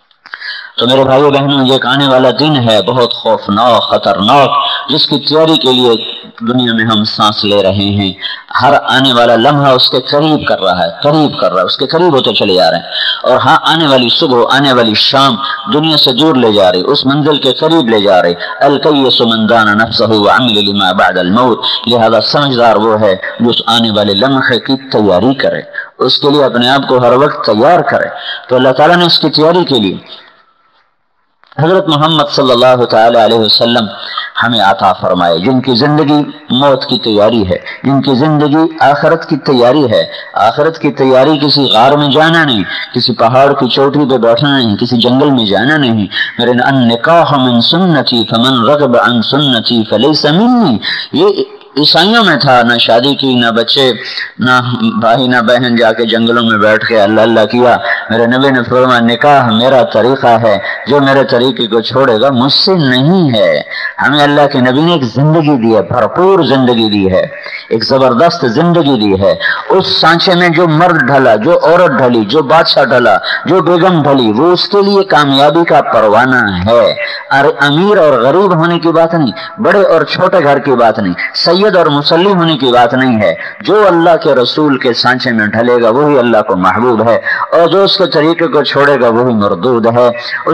تو میرے بھائیو بہنوں، یہ ایک آنے والا دن ہے بہت خوفناک، خطرناک، جس کی تیاری کے لیے دنیا میں ہم سانس لے رہے ہیں۔ ہر آنے والا لمحہ اس کے قریب کر رہا ہے، قریب کر رہا ہے، اس کے قریب ہوتے چلے جا رہے ہیں، اور ہاں آنے والی صبح، آنے والی شام دنیا سے دور لے جا رہی، اس منزل کے قریب لے جا رہی۔ الکیس من دان نفسہ وعمل لما بعد الموت، لہذا سمجھدار وہ ہے جو اس آنے والے لمحے کی تیاری کرے، اس کے لیے اپنے آپ کو ہر وقت تیار کرے۔ تو اللہ تعالیٰ نے اس کی تیاری کے لیے حضرت محمد صلی اللہ تعالی علیہ وسلم ہمیں عطا فرمائے، جن کی زندگی موت کی تیاری ہے، جن کی زندگی آخرت کی تیاری ہے۔ آخرت کی تیاری کسی غار میں جانا نہیں، کسی پہاڑ کی چوٹی پہ بیٹھنا نہیں، کسی جنگل میں جانا نہیں۔ میرے النکاح من سنتی فمن رغب عن سنتی فلیس منی، یہ عیسائیوں میں تھا، نہ شادی کی، نہ بچے، نہ بھائی نہ بہن، جا کے جنگلوں میں بیٹھ کے اللہ اللہ کیا۔ میرے نبی نے فرمایا نکاح میرا طریقہ ہے، جو میرے طریقے کو چھوڑے گا مجھ سے نہیں ہے۔ ہمیں اللہ کے نبی نے ایک زندگی دی ہے، بھرپور زندگی دی ہے، ایک زبردست زندگی دی ہے۔ اس سانچے میں جو مرد ڈھلا، جو عورت ڈھلی، جو بادشاہ ڈھلا، جو بیگم ڈھلی، وہ اس کے لیے کامیابی کا پروانہ ہے۔ امیر اور غریب ہونے کی بات نہیں، بڑے اور چھوٹے گھر کی بات نہیں، سید اور مسلم ہونے کی بات نہیں ہے۔ جو اللہ کے رسول کے سانچے میں ڈھلے گا وہی اللہ کو محبوب ہے، اور جو اس کے طریقے کو چھوڑے گا وہی مردود ہے۔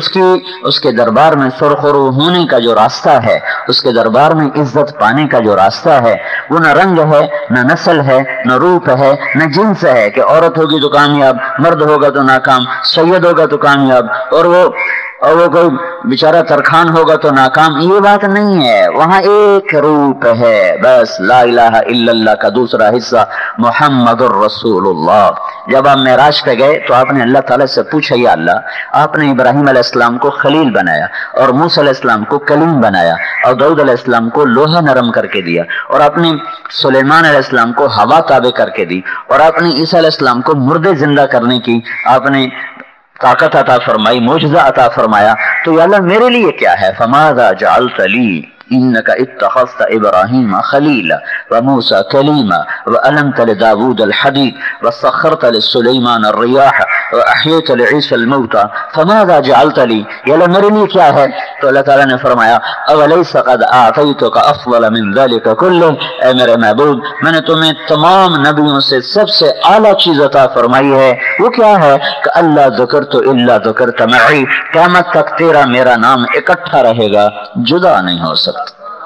اس کے دربار میں سرخرو ہونے کا جو راستہ ہے، اس کے دربار میں عزت پانے کا جو راستہ ہے، وہ نہ رنگ ہے، نہ نسل ہے، نہ روپ ہے، نہ جنس ہے کہ عورت ہوگی تو کامیاب، مرد ہوگا تو ناکام، سید ہوگا تو کامیاب، اور وہ کوئی بیچارہ ترخان ہوگا تو ناکام۔ یہ بات نہیں ہے، وہاں ایک روپ ہے بس، لا الہ الا اللہ کا دوسرا حصہ محمد الرسول اللہ۔ جب آپ معراج پہ گئے تو آپ نے اللہ تعالیٰ سے پوچھا، یا اللہ آپ نے ابراہیم علیہ السلام کو خلیل بنایا، اور موسیٰ علیہ السلام کو کلیم بنایا، اور داؤد علیہ السلام کو لوہا نرم کر کے دیا، اور آپ نے سلیمان علیہ السلام کو ہوا تابع کر کے دی، اور آپ نے عیسیٰ علیہ السلام کو مردے زندہ کرنے کی آپ نے طاقت عطا فرمائی، معجزہ عطا فرمایا، تو یا اللہ میرے لیے کیا ہے؟ فماذا جعلت لی انک اتخذت ابراہیم خلیلا وموسیٰ کلیما وعلمت لداود الحدید وسخرت لسلیمان الریاح واحییت لعیسی الموتى فماذا جعلت لی، یا اللہ میرے لیے کیا ہے؟ تو اللہ تعالیٰ نے فرمایا اولیس قد اعطیتک افضل من ذلک کلہ، اے میرے محبوب میں نے تمہیں تمام نبیوں سے سب سے اعلیٰ چیز عطا فرمائی ہے۔ وہ کیا ہے؟ کہ اللہ ذکرت الا ذکرت معی، قیامت تک تیرا میرا نام اکٹھا رہے گا، جدا نہیں ہو سکتا۔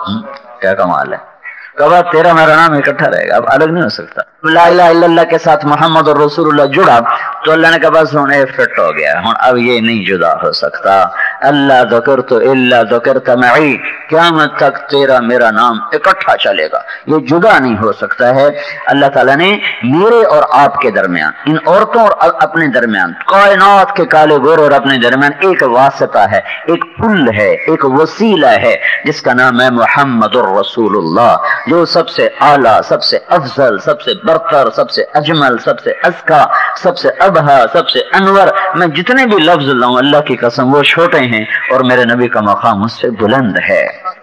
کیا کمال ہے، کب تیرا میرا نام اکٹھا رہے گا، اب الگ نہیں ہو سکتا۔ لا الہ الا اللہ کے ساتھ محمد الرسول اللہ جڑا تو اللہ نے کہا بس ہوں فٹ ہو گیا، ہوں اب یہ نہیں جدا ہو سکتا۔ اللہ ذکرت الا ذکرت معی، قیامت تک تیرا میرا نام اکٹھا چلے گا، یہ جدا نہیں ہو سکتا ہے۔ اللہ تعالیٰ نے میرے اور آپ کے درمیان، ان عورتوں اور اپنے درمیان، کائنات کے کالے گور اور اپنے درمیان ایک واسطہ ہے، ایک پل ہے، ایک وسیلہ ہے، جس کا نام ہے محمد الرسول اللہ، جو سب سے اعلیٰ، سب سے افضل، سب سے برتر، سب سے اجمل، سب سے ازکا، سب سے ابہا، سب سے انور۔ میں جتنے بھی لفظ لاؤں اللہ کی قسم وہ چھوٹے ہیں، اور میرے نبی کا مقام اس سے بلند ہے۔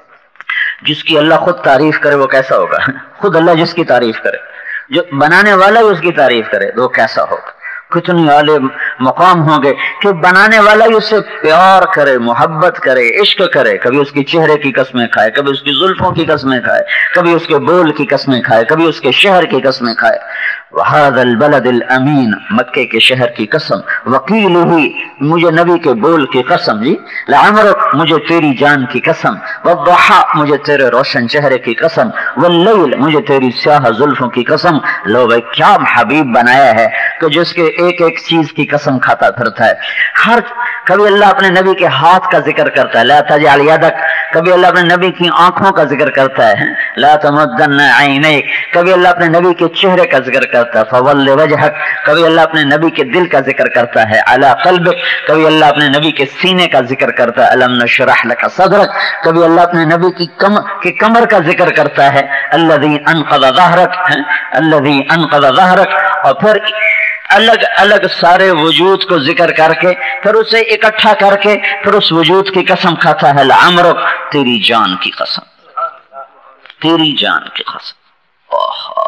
جس کی اللہ خود تعریف کرے وہ کیسا ہوگا؟ خود اللہ جس کی تعریف کرے، جو بنانے والا ہی اس کی تعریف کرے تو وہ کیسا ہوگا؟ کتنی اعلی مقام ہوں گے کہ بنانے والا ہی اس سے پیار کرے، محبت کرے، عشق کرے، کبھی اس کی چہرے کی قسمیں کھائے، کبھی اس کی زلفوں کی قسمیں کھائے، کبھی اس کے بول کی قسمیں کھائے، کبھی اس کے شہر کی قسمیں کھائے۔ وَهَذَا الْبَلَدِ الْأَمِينَ، مکے کے شہر کی قسم، وَقِيلُهُ، مجھے نبی کے بول کی قسم، جی لَعَمْرُكَ، مجھے تیری جان کی قسم، وَالضُّحَىٰ، مجھے تیرے روشن چہرے کی قسم، وَاللَّيْلِ، مجھے تیری سیاہ زلفوں کی قسم۔ لو بھائی کیا حبیب بنایا ہے کہ جس کے ایک ایک چیز کی قسم کھاتا پھرتا ہے۔ کبھی اللہ اپنے نبی کے ہاتھ کا ذکر کرتا ہے، لا تجعل یدک، کبھی اللہ اپنے نبی کی آنکھوں کا ذکر کرتا ہے، لا تمدن عینیک، کبھی اللہ اپنے نبی کے چہرے کا ذکر کرتا ہے، فول وجہک، کبھی اللہ اپنے نبی کے دل کا ذکر کرتا ہے، علی قلبک، کبھی اللہ اپنے نبی کے سینے کا ذکر کرتا ہے، الم نشرح لک صدرک، کبھی اللہ اپنے نبی کی کمر کا ذکر کرتا ہے، الذی انقض ظہرک، الذی انقض ظہرک، اور پھر الگ الگ سارے وجود کو ذکر کر کے پھر اسے اکٹھا کر کے پھر اس وجود کی قسم کھاتا ہے، لعمرک، تیری جان کی قسم، تیری جان کی قسم۔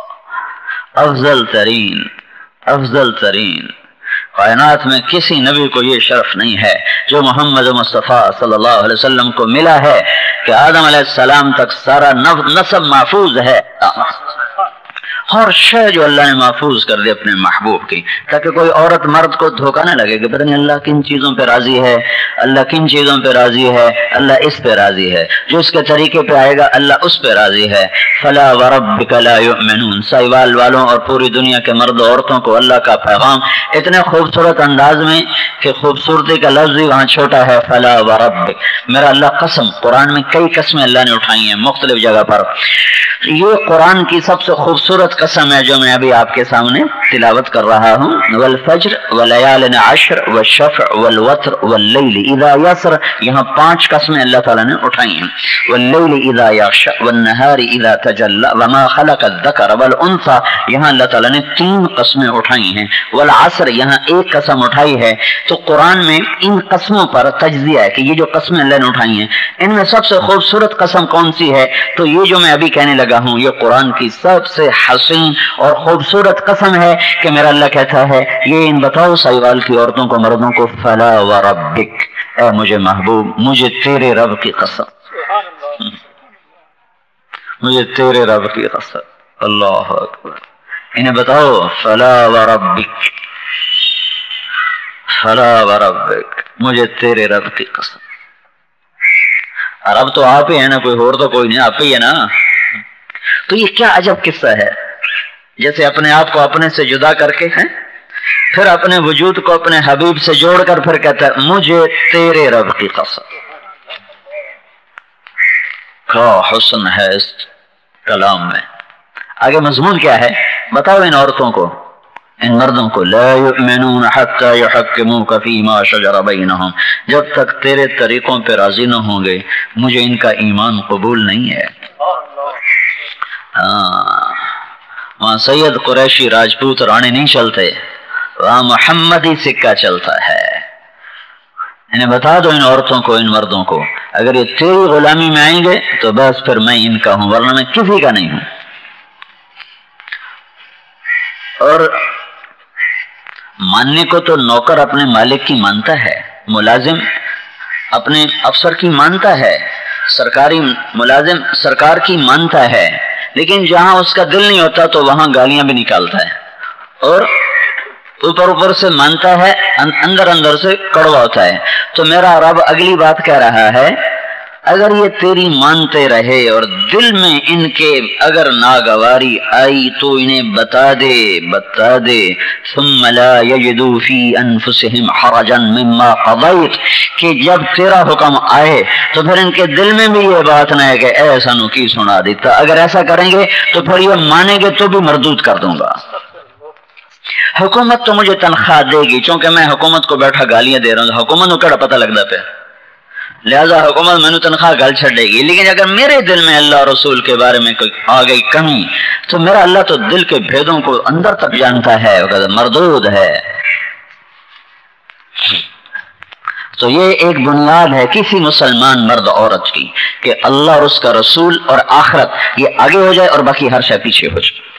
افضل ترین کائنات میں کسی نبی کو یہ شرف نہیں ہے جو محمد مصطفیٰ صلی اللہ علیہ وسلم کو ملا ہے کہ آدم علیہ السلام تک سارا نسب محفوظ ہے، ہر شے جو اللہ نے محفوظ کر دی اپنے محبوب کی، تاکہ کوئی عورت مرد کو دھوکہ نہ لگے کہ پتہ نہیں اللہ کن چیزوں پہ راضی ہے، اللہ کن چیزوں پہ راضی ہے، اللہ اس پہ راضی ہے، جو اس کے طریقے پہ آئے گا اللہ اس پہ راضی ہے۔ فلا وربک لا یؤمنون، سائیوال والوں اور پوری دنیا کے مرد و عورتوں کو اللہ کا پیغام اتنے خوبصورت انداز میں کہ خوبصورتی کا لفظ وہاں چھوٹا ہے، فلا وربک، میرا اللہ قسم، قرآن میں کئی قسمیں اللہ نے اٹھائی ہیں مختلف جگہ پر، یہ قرآن کی سب سے خوبصورت قسم ہے جو میں ابھی آپ کے سامنے تلاوت کر رہا ہوں، والفجر ولیال عشر والشفع والوتر واللیل اذا یسر، یہاں 5 قسمیں اللہ تعالیٰ نے اٹھائی ہیں، واللیل اذا یغشی والنہار اذا تجلی وما خلق الذکر والانثی، یہاں اللہ تعالیٰ نے 3 قسمیں اٹھائی ہیں، والعصر یہاں 1 قسم اٹھائی ہے۔ تو قرآن میں ان قسموں پر تجزیہ ہے کہ یہ جو قسمیں اللہ نے اٹھائی ہیں ان میں سب سے خوبصورت قسم کون سی ہے، تو یہ جو میں ابھی کہنے لگا ہوں یہ قرآن کی سب سے حسین اور خوبصورت قسم ہے کہ میرا اللہ کہتا ہے یہ ان بتاؤ سائیوال کی عورتوں کو مردوں کو، فلا وربک، اے مجھے محبوب، مجھے تیرے رب کی قسم، مجھے تیرے رب کی قسم، اللہ اکبر، انہیں بتاؤ فلا وربک، فلا وربک، مجھے تیرے رب کی قسم۔ رب تو آپ ہی ہے نا، کوئی اور تو کوئی نہیں، آپ ہی ہے نا۔ تو یہ کیا عجب قصہ ہے، جیسے اپنے آپ کو اپنے سے جدا کر کے ہیں، پھر اپنے وجود کو اپنے حبیب سے جوڑ کر پھر کہتا ہے مجھے تیرے رب کی قسم۔ کیا حسن ہے اس کلام میں۔ آگے مضمون کیا ہے بتاؤ ان عورتوں کو، ان مردوں کو، لا یؤمنون حتی یحکموک فیما شجر بینہم، جب تک تیرے طریقوں پہ راضی نہ ہوں گے مجھے ان کا ایمان قبول نہیں ہے۔ وہاں سید قریشی راجپوت رانے نہیں چلتے، وہاں محمدی سکہ چلتا ہے۔ انہیں بتا دو ان عورتوں کو، ان مردوں کو، اگر یہ تیری غلامی میں آئیں گے تو بس پھر میں ان کا ہوں، ورنہ میں کسی کا نہیں ہوں۔ اور ماننے کو تو نوکر اپنے مالک کی مانتا ہے، ملازم اپنے افسر کی مانتا ہے، سرکاری ملازم سرکار کی مانتا ہے، لیکن جہاں اس کا دل نہیں ہوتا تو وہاں گالیاں بھی نکالتا ہے، اور اوپر اوپر سے مانتا ہے، اندر اندر سے کڑوا ہوتا ہے۔ تو میرا رب اگلی بات کہہ رہا ہے اگر یہ تیری مانتے رہے اور دل میں ان کے اگر ناگواری آئی تو انہیں بتا دے ثم لا یجدوا فی انفسہم حرجا مما قضیت، کہ جب تیرا حکم آئے تو پھر ان کے دل میں بھی یہ بات نہ ہے کہ ایسا نو کی سنا دیتا، اگر ایسا کریں گے تو پھر یہ مانیں گے تو بھی مردود کر دوں گا۔ حکومت تو مجھے تنخواہ دے گی چونکہ میں حکومت کو بیٹھا گالیاں دے رہا ہوں، حکومت کو کیڑا پتہ لگتا پہ، لہذا حکومت میں نے تنخواہ گل چھڑے گی، لیکن اگر میرے دل میں اللہ رسول کے بارے میں کوئی آ گئی کمی تو میرا اللہ تو دل کے بھیدوں کو اندر تک جانتا ہے، مردود ہے۔ تو یہ ایک بنیاد ہے کسی مسلمان مرد عورت کی کہ اللہ اور اس کا رسول اور آخرت یہ آگے ہو جائے اور باقی ہر شے پیچھے ہو جائے۔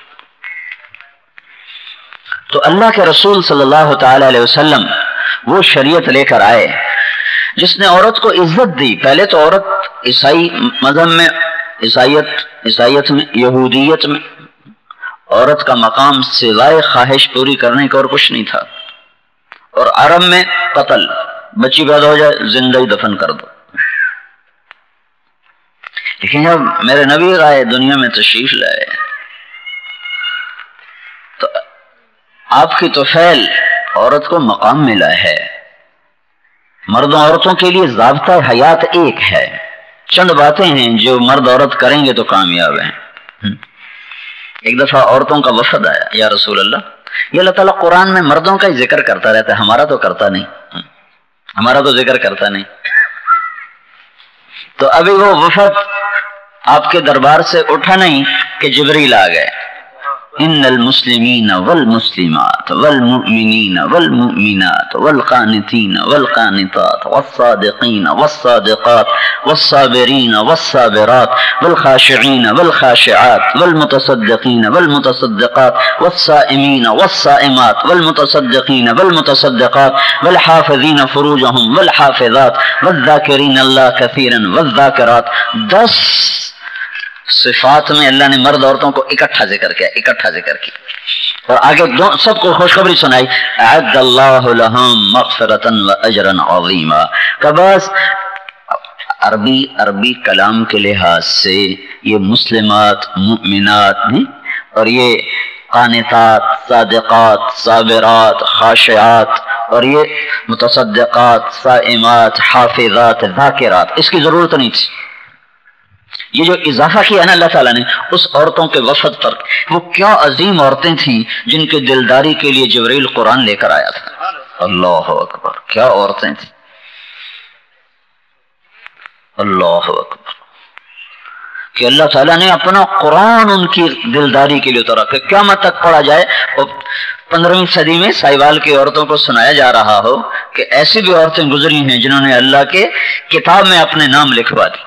تو اللہ کے رسول صلی اللہ تعالی علیہ وسلم وہ شریعت لے کر آئے جس نے عورت کو عزت دی۔ پہلے تو عورت عیسائی مذہب میں، عیسائیت میں، یہودیت میں عورت کا مقام سوائے خواہش پوری کرنے کا اور کچھ نہیں تھا، اور عرب میں قتل، بچی پیدا ہو جائے زندہ ہی دفن کر دو۔ لیکن جب میرے نبی آئے دنیا میں تشریف لائے تو آپ کی توفیل عورت کو مقام ملا ہے۔ مردوں عورتوں کے لیے ضابطہ حیات ایک ہے، چند باتیں ہیں جو مرد عورت کریں گے تو کامیاب ہیں۔ ایک دفعہ عورتوں کا وفد آیا، یا رسول اللہ، یہ اللہ تعالیٰ قرآن میں مردوں کا ہی ذکر کرتا رہتا ہے، ہمارا تو کرتا نہیں، ہمارا تو ذکر کرتا نہیں۔ تو ابھی وہ وفد آپ کے دربار سے اٹھا نہیں کہ جبریل آ گئے۔ ان المسلمین والمسلمات والمؤمنین والمؤمنات والقانتین والقانتات والصادقین والصادقات والصابرین والصابرات والخاشعین والخاشعات والمتصدقین والمتصدقات والصائمین والصائمات والمتصدقین والمتصدقات والحافظین فروجہم والحافظات والذاکرین اللہ کثیرا والذاکرات، 10 صفات میں اللہ نے مرد عورتوں کو اکٹھا ذکر کیا، اکٹھا ذکر کیا، اور آگے سب کو خوشخبری سنائی، اعد اللہ لہم مغفرتا و اجرا عظیما، کہ بس عربی کلام کے لحاظ سے یہ مسلمات، مؤمنات اور یہ قانتات، صادقات، صابرات، خاشعات، اور یہ متصدقات، صائمات، حافظات، ذاکرات، اس کی ضرورت نہیں تھی۔ یہ جو اضافہ کیا نا اللہ تعالیٰ نے اس عورتوں کے وفد پر، وہ کیا عظیم عورتیں تھیں جن کے دلداری کے لیے جبرائیل قرآن لے کر آیا تھا۔ اللہ اکبر، کیا عورتیں تھیں، اللہ اکبر، کہ اللہ تعالیٰ نے اپنا قرآن ان کی دلداری کے لیے اتارا کہ قیامت تک پڑھا جائے، اور 15ویں صدی میں سائیوال کی عورتوں کو سنایا جا رہا ہو کہ ایسی بھی عورتیں گزری ہیں جنہوں نے اللہ کے کتاب میں اپنے نام لکھوا دی۔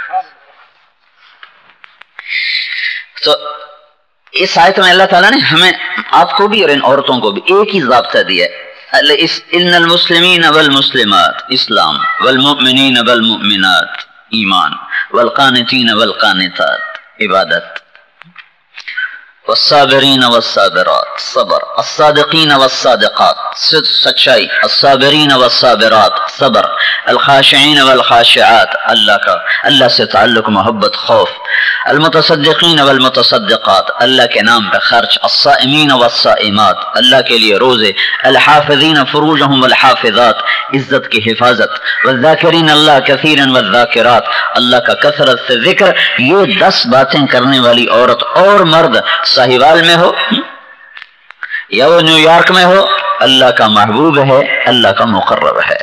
تو اس آیت میں اللہ تعالیٰ نے ہمیں، آپ کو بھی اور ان عورتوں کو بھی ایک ہی ضابطہ دیا ہے، ان المسلمین والمسلمات اسلام، والمؤمنین والمؤمنات ایمان، والقانتین والقانتات عبادت، والصابرین والصابرات صبر، الصادقین والصادقات سچائی، الصابرین والصابرات صبر، الخاشعین والخاشعات اللہ سے تعلق محبت خوف، المتصدقین والمتصدقات اللہ کے نام پہ خرچ، الصائمین والصائمات اللہ کے لیے روزے، الحافظین فروجہم والحافظات عزت کی حفاظت، والذاکرین اللہ کثیرا والذاکرات اللہ کا کثرت سے ذکر۔ یہ 10 باتیں کرنے والی عورت اور مرد ساہیوال میں ہو یا وہ نیو یارک میں ہو، اللہ کا محبوب ہے، اللہ کا مقرب ہے۔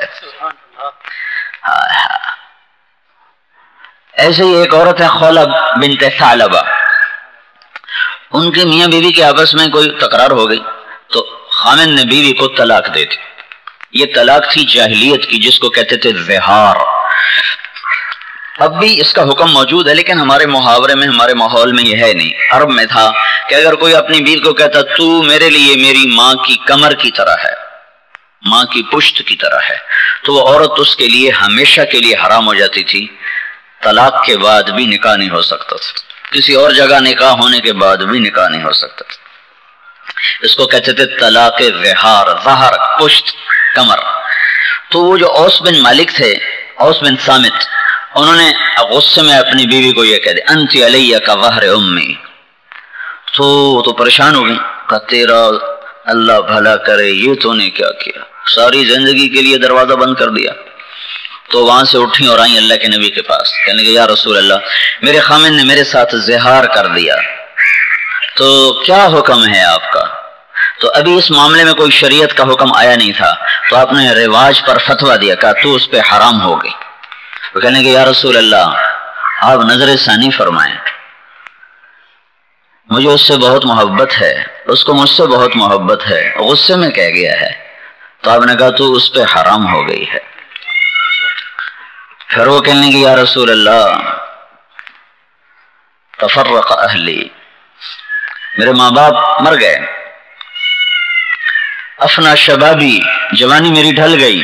ایسے ہی ایک عورت ہے خولہ بنت ثعلبہ، ان کے میاں بیوی کے آپس میں کوئی تکرار ہو گئی تو خامن نے بیوی کو طلاق دے دی۔ یہ طلاق تھی جاہلیت کی، جس کو کہتے تھے زہار۔ اب بھی اس کا حکم موجود ہے، لیکن ہمارے محاورے میں، ہمارے ماحول میں یہ ہے نہیں۔ عرب میں تھا کہ اگر کوئی اپنی بیوی کو کہتا تو میرے لیے میری ماں کی کمر کی طرح ہے، ماں کی پشت کی طرح ہے، تو وہ عورت اس کے لیے ہمیشہ کے لیے حرام ہو جاتی تھی، طلاق کے بعد بھی نکاح نہیں ہو سکتا تھا، کسی اور جگہ نکاح ہونے کے بعد بھی نکاح نہیں ہو سکتا تھا۔ اس کو کہتے تھے طلاق زہار، ظہر پشت کمر۔ تو وہ جو اوس بن مالک تھے، اوس بن صامت، انہوں نے غصے میں اپنی بیوی کو یہ کہہ دیا انتی علیہ کا ظہر امی، تو پریشان ہو گئی، کہا تیرا اللہ بھلا کرے، یہ تو نے کیا کیا، ساری زندگی کے لیے دروازہ بند کر دیا۔ تو وہاں سے اٹھیں اور آئیں اللہ کے نبی کے پاس، کہنے کہ یا رسول اللہ میرے خامن نے میرے ساتھ زہار کر دیا، تو کیا حکم ہے آپ کا؟ تو ابھی اس معاملے میں کوئی شریعت کا حکم آیا نہیں تھا، تو آپ نے رواج پر فتویٰ دیا، کہا تو اس پہ حرام ہو گئی۔ وہ کہنے کہ یا رسول اللہ آپ نظر ثانی فرمائیں، مجھے اس سے بہت محبت ہے، اس کو مجھ سے بہت محبت ہے، غصے میں کہہ گیا ہے۔ تو آپ نے کہا تو اس پہ حرام ہو گئی ہے۔ پھر وہ کہنے کہ یا رسول اللہ تفرق اہلی، میرے ماں باپ مر گئے، افنا شبابی، جوانی میری ڈھل گئی،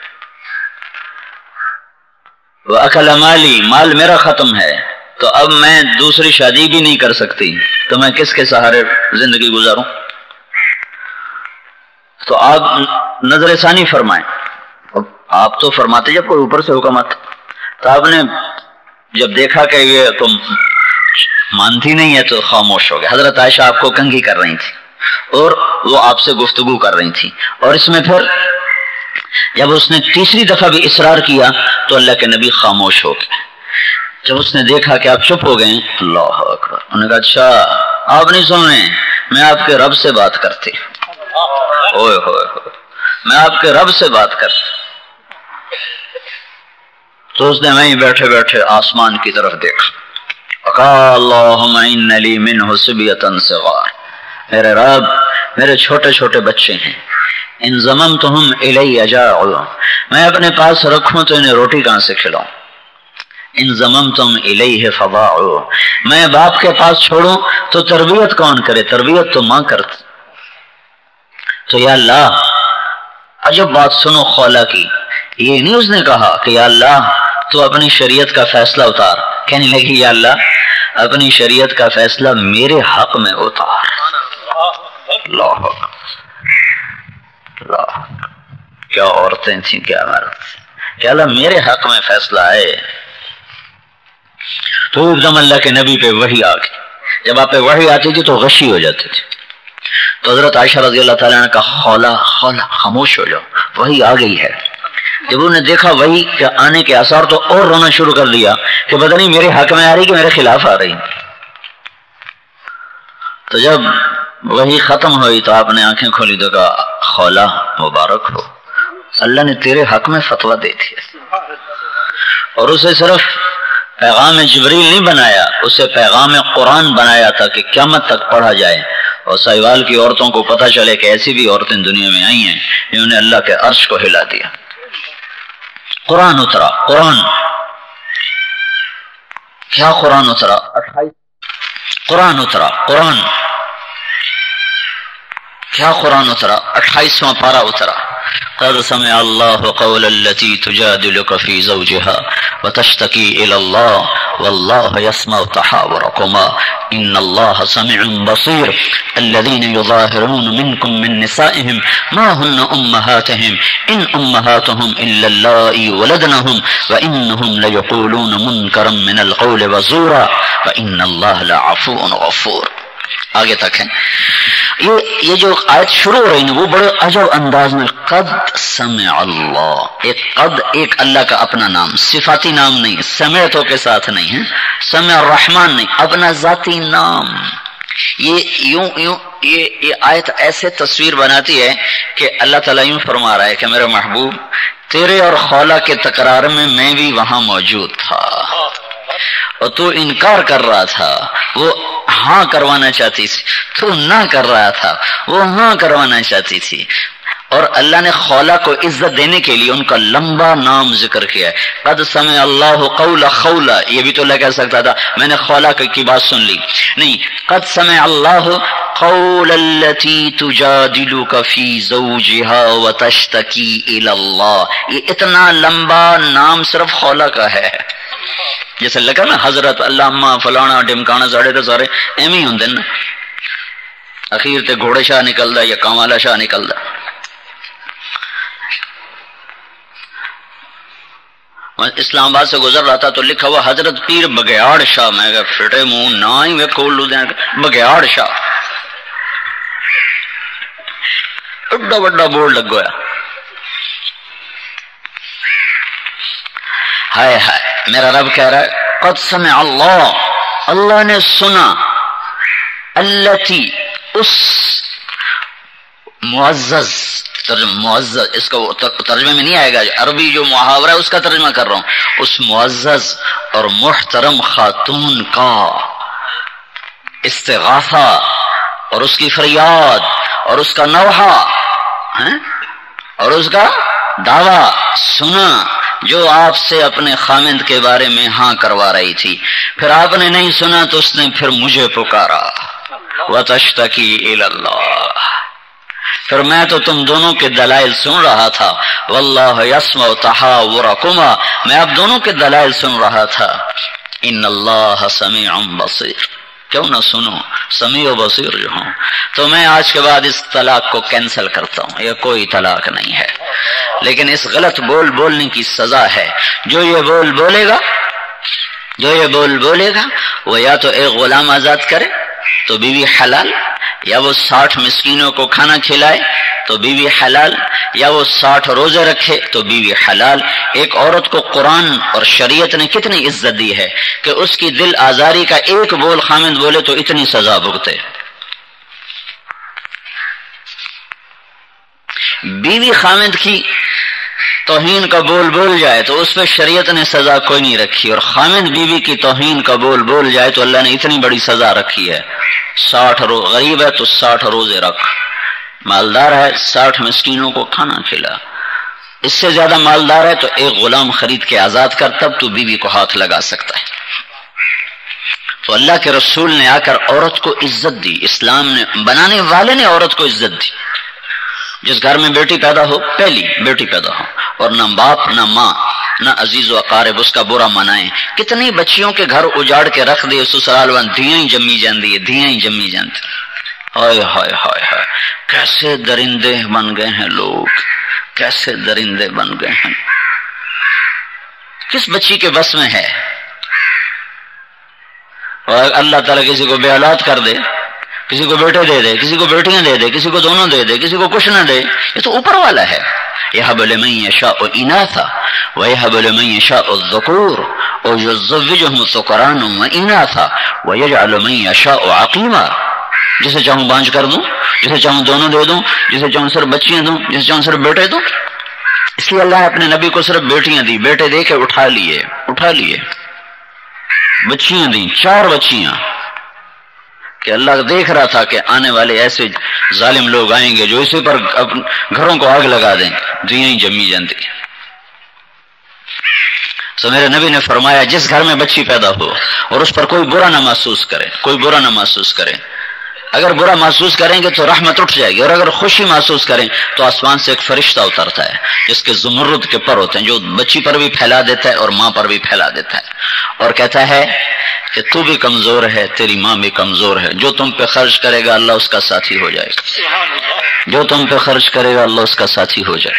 وَأَكَلَ مَالِي، مال میرا ختم ہے، تو اب میں دوسری شادی بھی نہیں کر سکتی، تو میں کس کے سہارے زندگی گزاروں؟ تو آپ نظر ثانی فرمائیں۔ آپ تو فرماتے جب کوئی اوپر سے حکم آتا، تو آپ نے جب دیکھا کہ یہ تو مانتی نہیں ہے تو خاموش ہو گئے۔ حضرت عائشہ آپ کو کنگھی کر رہی تھی اور وہ آپ سے گفتگو کر رہی تھی، اور اس میں پھر جب اس نے تیسری دفعہ بھی اصرار کیا تو اللہ کے نبی خاموش ہو گئے۔ جب اس نے دیکھا کہ آپ چپ ہو گئے، اللہ اکبر، انہوں نے کہا اچھا آپ نہیں سن رہے، میں آپ کے رب سے بات کرتی، اوئے ہوئے ہوئے، میں آپ کے رب سے بات کرتی۔ تو اس نے وہیں بیٹھے بیٹھے آسمان کی طرف دیکھا، وقال اللہم ان لی منہ صبیۃ صغار، میرے رب میرے چھوٹے چھوٹے بچے ہیں، ان ضممتہم الی جاعوا، میں اپنے پاس رکھوں تو انہیں روٹی کہاں سے کھلاؤں، ان ضممتم الیہ فضاعوا، میں باپ کے پاس چھوڑوں تو تربیت کون کرے، تربیت تو ماں کرتی۔ تو یا اللہ عجب بات سنو خولہ کی، یہ نہیں اس نے کہا کہ یا اللہ تو اپنی شریعت کا فیصلہ اتار، کہنے لگی یا اللہ اپنی شریعت کا فیصلہ میرے حق میں اتار. اللہ اللہ، کیا عورتیں تھیں، کیا مرد، کہ اللہ میرے حق میں فیصلہ ہے. تو ایک دم اللہ کے نبی پہ وحی آ گئی. جب آپ پہ وحی آتی تھی تو غشی ہو جاتی تھی. تو حضرت عائشہ رضی اللہ تعالیٰ نے کہا خولا خولا خاموش ہو جاؤ، وحی آ گئی ہے. جب انہوں نے دیکھا وحی کے آنے کے آثار تو اور رونا شروع کر دیا کہ پتہ نہیں میرے حق میں آ رہی کہ میرے خلاف آ رہی. تو جب وحی ختم ہوئی تو آپ نے آنکھیں کھولی تو کہا خولا مبارک ہو، اللہ نے تیرے حق میں فتویٰ دے دیا. اور اسے صرف پیغام جبریل نہیں بنایا، اسے پیغام قرآن بنایا تھا کہ قیامت تک پڑھا جائے اور سائیوال کی عورتوں کو پتہ چلے کہ ایسی بھی عورتیں دنیا میں آئی ہیں جنہوں نے اللہ کے عرش کو ہلا دیا. قرآن اترا. قرآن کیا قرآن اترا؟ قرآن اترا. قرآن کیا قرآن اترا؟ 28واں پارہ اترا. قد سمع الله قول التي تجادلك في زوجها وتشتكي إلى الله والله يسمع تحاوركما إن الله سميع بصير الذين يظاهرون منكم من نسائهم ما هن أمهاتهم إن أمهاتهم إلا اللائي ولدنهم وإنهم ليقولون منكرا من القول وزورا وإن الله لعفو غفور. آگے تک ہے یہ جو آیت شروع ہو رہی ہے وہ بڑے عجب انداز میں قد سمع اللہ. ایک قد، ایک اللہ کا اپنا نام، صفاتی نام نہیں، سمعتوں کے ساتھ نہیں ہے، سمع الرحمن نہیں، اپنا ذاتی نام. یہ آیت ایسے تصویر بناتی ہے کہ اللہ تعالیٰ یوں فرما رہا ہے کہ میرے محبوب تیرے اور خولا کے تکرار میں بھی وہاں موجود تھا اور تو انکار کر رہا تھا، وہ ہاں کروانا چاہتی تھی، تو نہ کر رہا تھا، وہ ہاں کروانا چاہتی تھی. اور اللہ نے خولا کو عزت دینے کے لیے ان کا لمبا نام ذکر کیا ہے. قد سمع اللہ قول خولا، یہ بھی تو اللہ کہہ سکتا تھا میں نے خولا کی بات سن لی، نہیں. قد سمع اللہ قول التي تجادلك في زوجها وتشتكي الى اللہ. یہ اتنا لمبا نام صرف خولا کا ہے. جیسے لگا نا حضرت علامہ فلانا ڈمکانا ساڑے تو سارے ایویں ہی ہوندے نا، اخیر تے گھوڑے شاہ نکلدا یا کامالا شاہ نکلدا. اسلام آباد سے گزر رہا تھا تو لکھا ہوا حضرت پیر بگیاڑ شاہ. میں کہا فٹے منہ نہ ہی وہ کھول لوں بگیاڑ شاہ، بڑا بڑا بورڈ لگ گیا. ہائے ہائے، میرا رب کہہ رہا ہے قد سمع اللہ، اللہ نے سنا، التی اس معزز اس کا ترجمے میں نہیں آئے گا، عربی جو محاورہ ہے اس کا ترجمہ کر رہا ہوں، اس معزز اور محترم خاتون کا استغاثہ اور اس کی فریاد اور اس کا نوحہ اور اس کا دعویٰ سنا جو آپ سے اپنے خامند کے بارے میں ہاں کروا رہی تھی. پھر آپ نے نہیں سنا تو اس نے پھر مجھے پکارا وَتَشْتَكِي إِلَى اللَّهِ. پھر میں تو تم دونوں کے دلائل سن رہا تھا. وَاللَّهُ يَسْمَعُ تَحَاوُرَكُمَا، میں اب دونوں کے دلائل سن رہا تھا. إِنَّ اللَّهَ سَمِيعٌ بَصِيرٌ، کیوں نہ سنو، سمیع و بصیر جو ہوں. تو میں آج کے بعد اس طلاق کو کینسل کرتا ہوں، یہ کوئی طلاق نہیں ہے، لیکن اس غلط بول بولنے کی سزا ہے. جو یہ بول بولے گا وہ یا تو ایک غلام آزاد کرے تو بیوی حلال، یا وہ 60 مسکینوں کو کھانا کھلائے تو بیوی حلال، یا وہ 60 روزے رکھے تو بیوی حلال. ایک عورت کو قرآن اور شریعت نے کتنی عزت دی ہے کہ اس کی دل آزاری کا ایک بول خامند بولے تو اتنی سزا بھگتے. بیوی خامند کی توہین کا بول جائے تو اس پہ شریعت نے سزا کوئی نہیں رکھی، اور خامند بیوی کی توہین کا بول جائے تو اللہ نے اتنی بڑی سزا رکھی ہے. 60 غریب ہے تو 60 روزے رکھ، مالدار ہے 60 مسکینوں کو کھانا کھلا، اس سے زیادہ مالدار ہے تو ایک غلام خرید کے آزاد کر، تب تو بیوی کو ہاتھ لگا سکتا ہے. تو اللہ کے رسول نے آ کر عورت کو عزت دی، اسلام نے بنانے والے نے عورت کو عزت دی. جس گھر میں بیٹی پیدا ہو، پہلی بیٹی پیدا ہو، اور نہ باپ نہ ماں نہ عزیز و اقارب اس کا برا منائیں. کتنی بچیوں کے گھر اجاڑ کے رکھ دیے سسرال وان دھیاں ہی جمی جاندی ہے، دھیاں ہی جمی جاندی. ہائے ہائے ہائے ہائے، کیسے درندے بن گئے ہیں لوگ، کیسے درندے بن گئے ہیں. کس بچی کے بس میں ہے؟ اور اللہ تعالیٰ کسی کو بے اولاد کر دے، کسی کو بیٹے دے دے، کسی کو بیٹیاں دے دے، کسی کو دونوں دے دے، کسی کو کچھ نہ دے، یہ تو اوپر والا ہے. یَهَبُ لِمَن يَشَاءُ إِنَاثًا وَيَهَبُ لِمَن يَشَاءُ الذُّكُورَ وَيُزَوِّجُهُمْ ذُكْرَانًا وَإِنَاثًا وَيَجْعَلُ مَن يَشَاءُ عَقِيمًا. جسے چاہوں بانج کر دوں، جسے چاہوں دونوں دے دوں، جسے چاہوں صرف بچیاں دوں، جسے چاہوں صرف بیٹے دوں. اس لیے اللہ نے اپنے نبی کو صرف بیٹیاں دی، بیٹے دے کے اٹھا لیے. بچیاں دیں، 4 بچیاں، کہ اللہ دیکھ رہا تھا کہ آنے والے ایسے ظالم لوگ آئیں گے جو اسی پر گھروں کو آگ لگا دیں، دیاں ہی جمی جاندی. تو میرے نبی نے فرمایا جس گھر میں بچی پیدا ہو اور اس پر کوئی برا نہ محسوس کرے، کوئی برا نہ محسوس کرے. اگر برا محسوس کریں گے تو رحمت اٹھ جائے گی، اور اگر خوشی محسوس کریں تو آسمان سے ایک فرشتہ اترتا ہے جس کے زمرد کے پر ہوتے ہیں، جو بچی پر بھی پھیلا دیتا ہے اور ماں پر بھی پھیلا دیتا ہے، اور کہتا ہے کہ تو بھی کمزور ہے، تیری ماں بھی کمزور ہے، جو تم پہ خرچ کرے گا اللہ اس کا ساتھی ہو جائے گا، جو تم پہ خرچ کرے گا اللہ اس کا ساتھی ہو جائے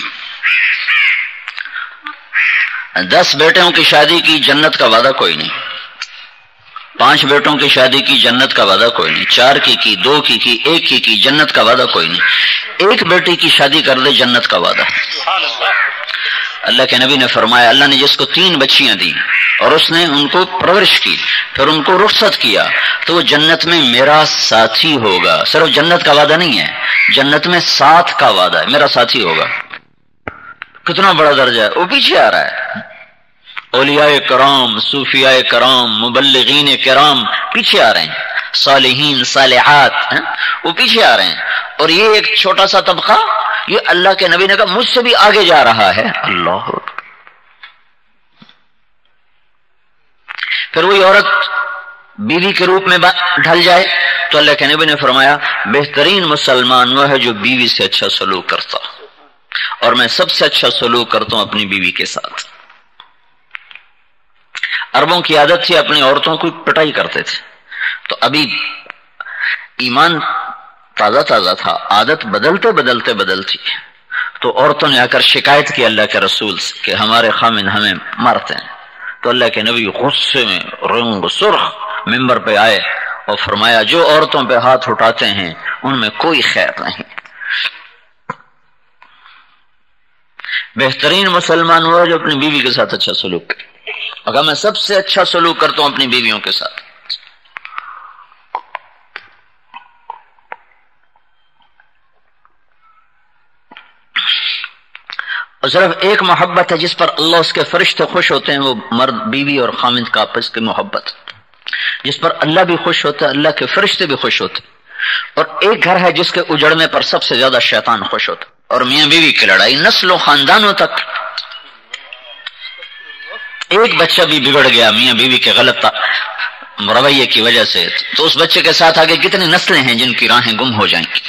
گا. 10 بیٹوں کی شادی کی، جنت کا وعدہ کوئی نہیں. 5 بیٹوں کی شادی کی، جنت کا وعدہ کوئی نہیں. 4 کی 2 کی 1 کی جنت کا وعدہ کوئی نہیں. 1 بیٹی کی شادی کر دے جنت کا وعدہ. اللہ کے نبی نے فرمایا اللہ نے جس کو 3 بچیاں دی اور اس نے ان کو پرورش کی، پھر ان کو رخصت کیا، تو وہ جنت میں میرا ساتھی ہوگا. صرف جنت کا وعدہ نہیں ہے، جنت میں ساتھ کا وعدہ ہے، میرا ساتھی ہوگا. کتنا بڑا درجہ ہے، وہ پیچھے آ رہا ہے. اولیاء کرام، صوفیاء کرام، مبلغین کرام پیچھے آ رہے ہیں، صالحین صالحات وہ پیچھے آ رہے ہیں. اور یہ ایک چھوٹا سا طبقہ، یہ اللہ کے نبی نے کہا مجھ سے بھی آگے جا رہا ہے. اللہ. پھر وہی عورت بیوی کے روپ میں ڈھل جائے تو اللہ کے نبی نے فرمایا بہترین مسلمان وہ ہے جو بیوی سے اچھا سلوک کرتا، اور میں سب سے اچھا سلوک کرتا ہوں اپنی بیوی کے ساتھ. عربوں کی عادت تھی اپنی عورتوں کو پٹائی کرتے تھے، تو ابھی ایمان تازہ تازہ تھا، عادت بدلتی، تو عورتوں نے آ کر شکایت کی اللہ کے رسول سے کہ ہمارے خامن ہمیں مارتے ہیں. تو اللہ کے نبی غصے میں رنگ سرخ ممبر پہ آئے اور فرمایا جو عورتوں پہ ہاتھ اٹھاتے ہیں ان میں کوئی خیر نہیں. بہترین مسلمان ہوا جو اپنی بیوی کے ساتھ اچھا سلوک کرے. اگر میں سب سے اچھا سلوک کرتا ہوں اپنی بیویوں کے ساتھ. اور صرف ایک محبت ہے جس پر اللہ اس کے فرشتے خوش ہوتے ہیں، وہ مرد بیوی اور خامند کا آپس کی محبت، جس پر اللہ بھی خوش ہوتا ہے، اللہ کے فرشتے بھی خوش ہوتے ہیں. اور ایک گھر ہے جس کے اجڑنے پر سب سے زیادہ شیطان خوش ہوتا ہے، اور میاں بیوی کی لڑائی نسلوں خاندانوں تک. ایک بچہ بھی بگڑ گیا میاں بیوی کے غلط رویے کی وجہ سے تو اس بچے کے ساتھ آگے کتنی نسلیں ہیں جن کی راہیں گم ہو جائیں گی.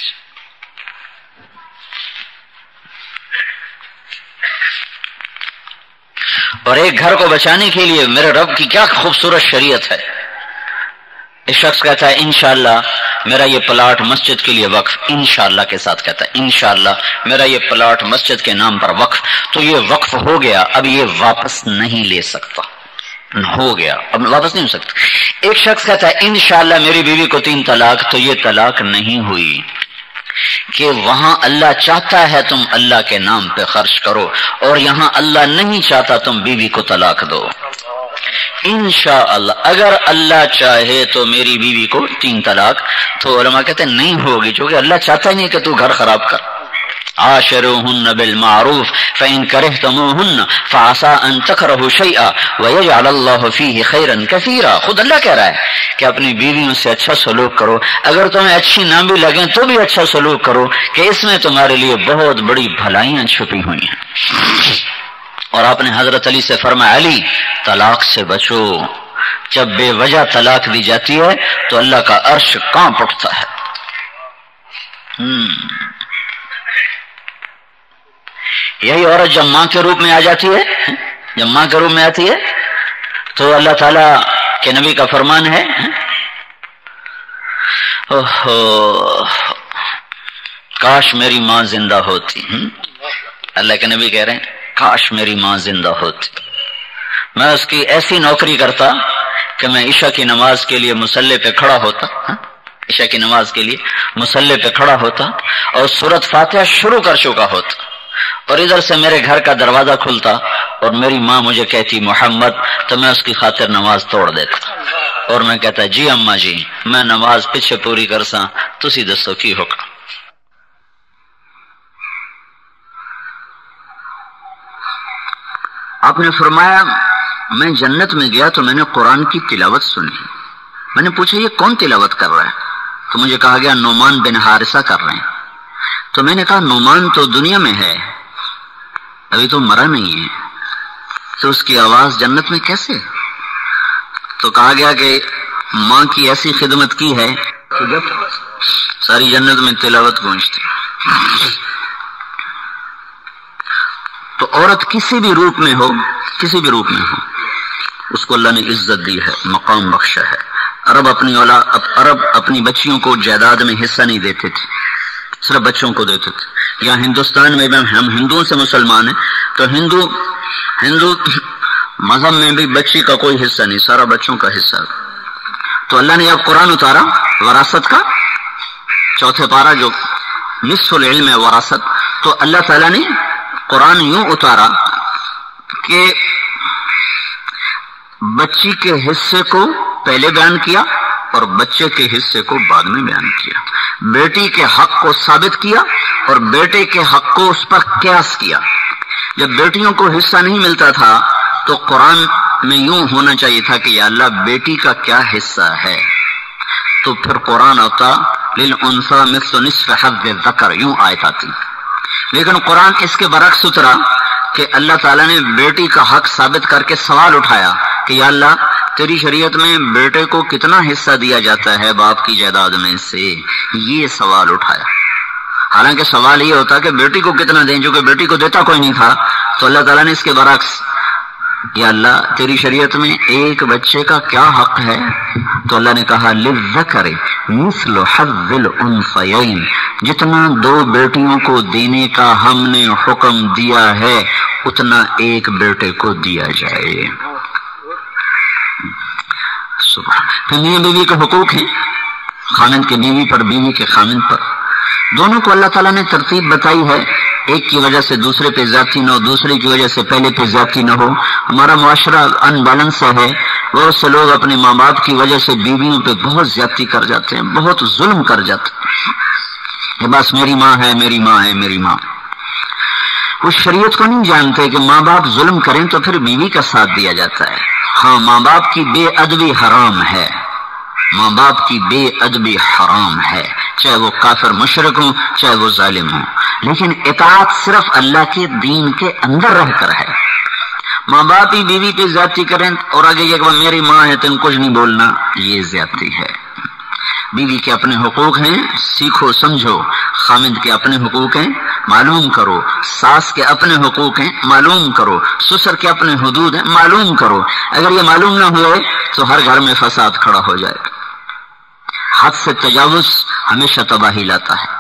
اور ایک گھر کو بچانے کے لیے میرے رب کی کیا خوبصورت شریعت ہے. ایک شخص کہتا ہے انشاءاللہ میرا یہ پلاٹ مسجد کے لیے وقف، انشاءاللہ کے ساتھ کہتا ہے انشاءاللہ میرا یہ پلاٹ مسجد کے نام پر وقف. تو یہ وقف ہو گیا، اب یہ واپس نہیں لے سکتا، ہو گیا اب واپس نہیں ہو سکتا. ایک شخص کہتا ہے انشاءاللہ میری بیوی کو 3 طلاق، تو یہ طلاق نہیں ہوئی، کہ وہاں اللہ چاہتا ہے تم اللہ کے نام پہ خرچ کرو، اور یہاں اللہ نہیں چاہتا تم بیوی کو طلاق دو. انشاءاللہ اگر اللہ چاہے تو میری بیوی کو 3 طلاق، تو علماء کہتے ہیں نہیں ہوگی، چونکہ اللہ چاہتا ہی نہیں کہ تو گھر خراب کر. عاشروہن بالمعروف فإن کرہتموہن فعسى ان تکرہوا شیئا ویجعل اللہ فیہ خیرا کثیرا. خود اللہ کہہ رہا ہے کہ اپنی بیویوں سے اچھا سلوک کرو، اگر تمہیں اچھی نہ بھی لگیں تو بھی اچھا سلوک کرو، کہ اس میں تمہارے لیے بہت بڑی بھلائیاں چھپی ہوئی ہیں. اور آپ نے حضرت علی سے فرمایا علی طلاق سے بچو، جب بے وجہ طلاق دی جاتی ہے تو اللہ کا عرش کانپ اٹھتا ہے. یہی عورت جب ماں کے روپ میں آ جاتی ہے، جب ماں کے روپ میں آتی ہے تو اللہ تعالیٰ کے نبی کا فرمان ہے، کاش میری ماں زندہ ہوتی. اللہ کے نبی کہہ رہے ہیں کاش میری ماں زندہ ہوتی، میں اس کی ایسی نوکری کرتا کہ میں عشاء کی نماز کے لیے مصلی پہ کھڑا ہوتا، عشاء کی نماز کے لیے مصلی پہ کھڑا ہوتا اور سورۃ فاتحہ شروع کر چکا ہوتا، اور ادھر سے میرے گھر کا دروازہ کھلتا اور میری ماں مجھے کہتی محمد، تو میں اس کی خاطر نماز توڑ دیتا اور میں کہتا جی اماں جی میں نماز پیچھے پوری کرساں، تسی دسو کی حکم. آپ نے فرمایا میں جنت میں گیا تو میں نے قرآن کی تلاوت سنی. میں نے پوچھا یہ کون تلاوت کر رہا ہے؟ تو مجھے کہا گیا نعمان بن حارثہ کر رہے ہیں. تو میں نے کہا نعمان تو دنیا میں ہے، ابھی تو مرا نہیں ہے، تو اس کی آواز جنت میں کیسے؟ تو کہا گیا کہ ماں کی ایسی خدمت کی ہے کہ جب ساری جنت میں تلاوت گونجتی. تو عورت کسی بھی روپ میں ہو، کسی بھی روپ میں ہو، اس کو اللہ نے عزت دی ہے، مقام بخشا ہے. عرب اپنی بچیوں کو جائیداد میں حصہ نہیں دیتے تھے، صرف بچوں کو دیتے تھے. یا ہندوستان میں بھی ہم ہندوؤں سے مسلمان ہیں تو ہندو مذہب میں بھی بچی کا کوئی حصہ نہیں، سارا بچوں کا حصہ. تو اللہ نے اب قرآن اتارا وراثت کا، چوتھے پارہ جو نصف العلم ہے وراثت، تو اللہ تعالیٰ نے قرآن یوں اتارا کہ بچی کے حصے کو پہلے بیان کیا اور بچے کے حصے کو بعد میں بیان کیا. بیٹی کے حق کو ثابت کیا اور بیٹے کے حق کو اس پر قیاس کیا. جب بیٹیوں کو حصہ نہیں ملتا تھا تو قرآن میں یوں ہونا چاہیے تھا کہ یا اللہ بیٹی کا کیا حصہ ہے، تو پھر قرآن آتا للانثى مثل نصف حظ الذکر، یوں آیت آتی. لیکن قرآن اس کے برعکس اترا کہ اللہ تعالیٰ نے بیٹی کا حق ثابت کر کے سوال اٹھایا کہ یا اللہ تیری شریعت میں بیٹے کو کتنا حصہ دیا جاتا ہے باپ کی جائیداد میں سے، یہ سوال اٹھایا. حالانکہ سوال یہ ہوتا کہ بیٹی کو کتنا دیں، جو کہ بیٹی کو دیتا کوئی نہیں تھا. تو اللہ تعالیٰ نے اس کے برعکس یا اللہ تیری شریعت میں ایک بچے کا کیا حق ہے، تو اللہ نے کہا للذکر مثل حظ الانثیین، جتنا دو بیٹیوں کو دینے کا ہم نے حکم دیا ہے اتنا ایک بیٹے کو دیا جائے. پھر میاں بیوی کے حقوق ہیں، خاوند کے بیوی پر، بیوی کے خاوند پر. دونوں کو اللہ تعالیٰ نے ترتیب بتائی ہے، ایک کی وجہ سے دوسرے پہ زیادتی نہ ہو، دوسرے کی وجہ سے پہلے پہ زیادتی نہ ہو. ہمارا معاشرہ ان بیلنس ہے، بہت سے لوگ اپنے ماں باپ کی وجہ سے بیویوں پہ بہت زیادتی کر جاتے ہیں، بہت ظلم کر جاتے ہیں. بس میری ماں ہے، میری ماں ہے، میری ماں. اس شریعت کو نہیں جانتے کہ ماں باپ ظلم کریں تو پھر بیوی کا ساتھ دیا جاتا ہے. ہاں ماں باپ کی بے ادبی حرام ہے، ماں باپ کی بے ادبی حرام ہے، چاہے وہ کافر مشرک ہوں چاہے وہ ظالم ہوں، لیکن اطاعت صرف اللہ کے دین کے اندر رہ کر ہے. ماں باپ ہی بیوی پہ زیادتی کریں اور آگے یہ کہ میری ماں ہے تم کچھ نہیں بولنا، یہ زیادتی ہے. بیوی کے اپنے حقوق ہیں، سیکھو سمجھو. خاوند کے اپنے حقوق ہیں، معلوم کرو. ساس کے اپنے حقوق ہیں، معلوم کرو. سسر کے اپنے حدود ہیں، معلوم کرو. اگر یہ معلوم نہ ہوئے تو ہر گھر میں فساد کھڑا ہو جائے گا. حد سے تجاوز ہمیشہ تباہی لاتا ہے.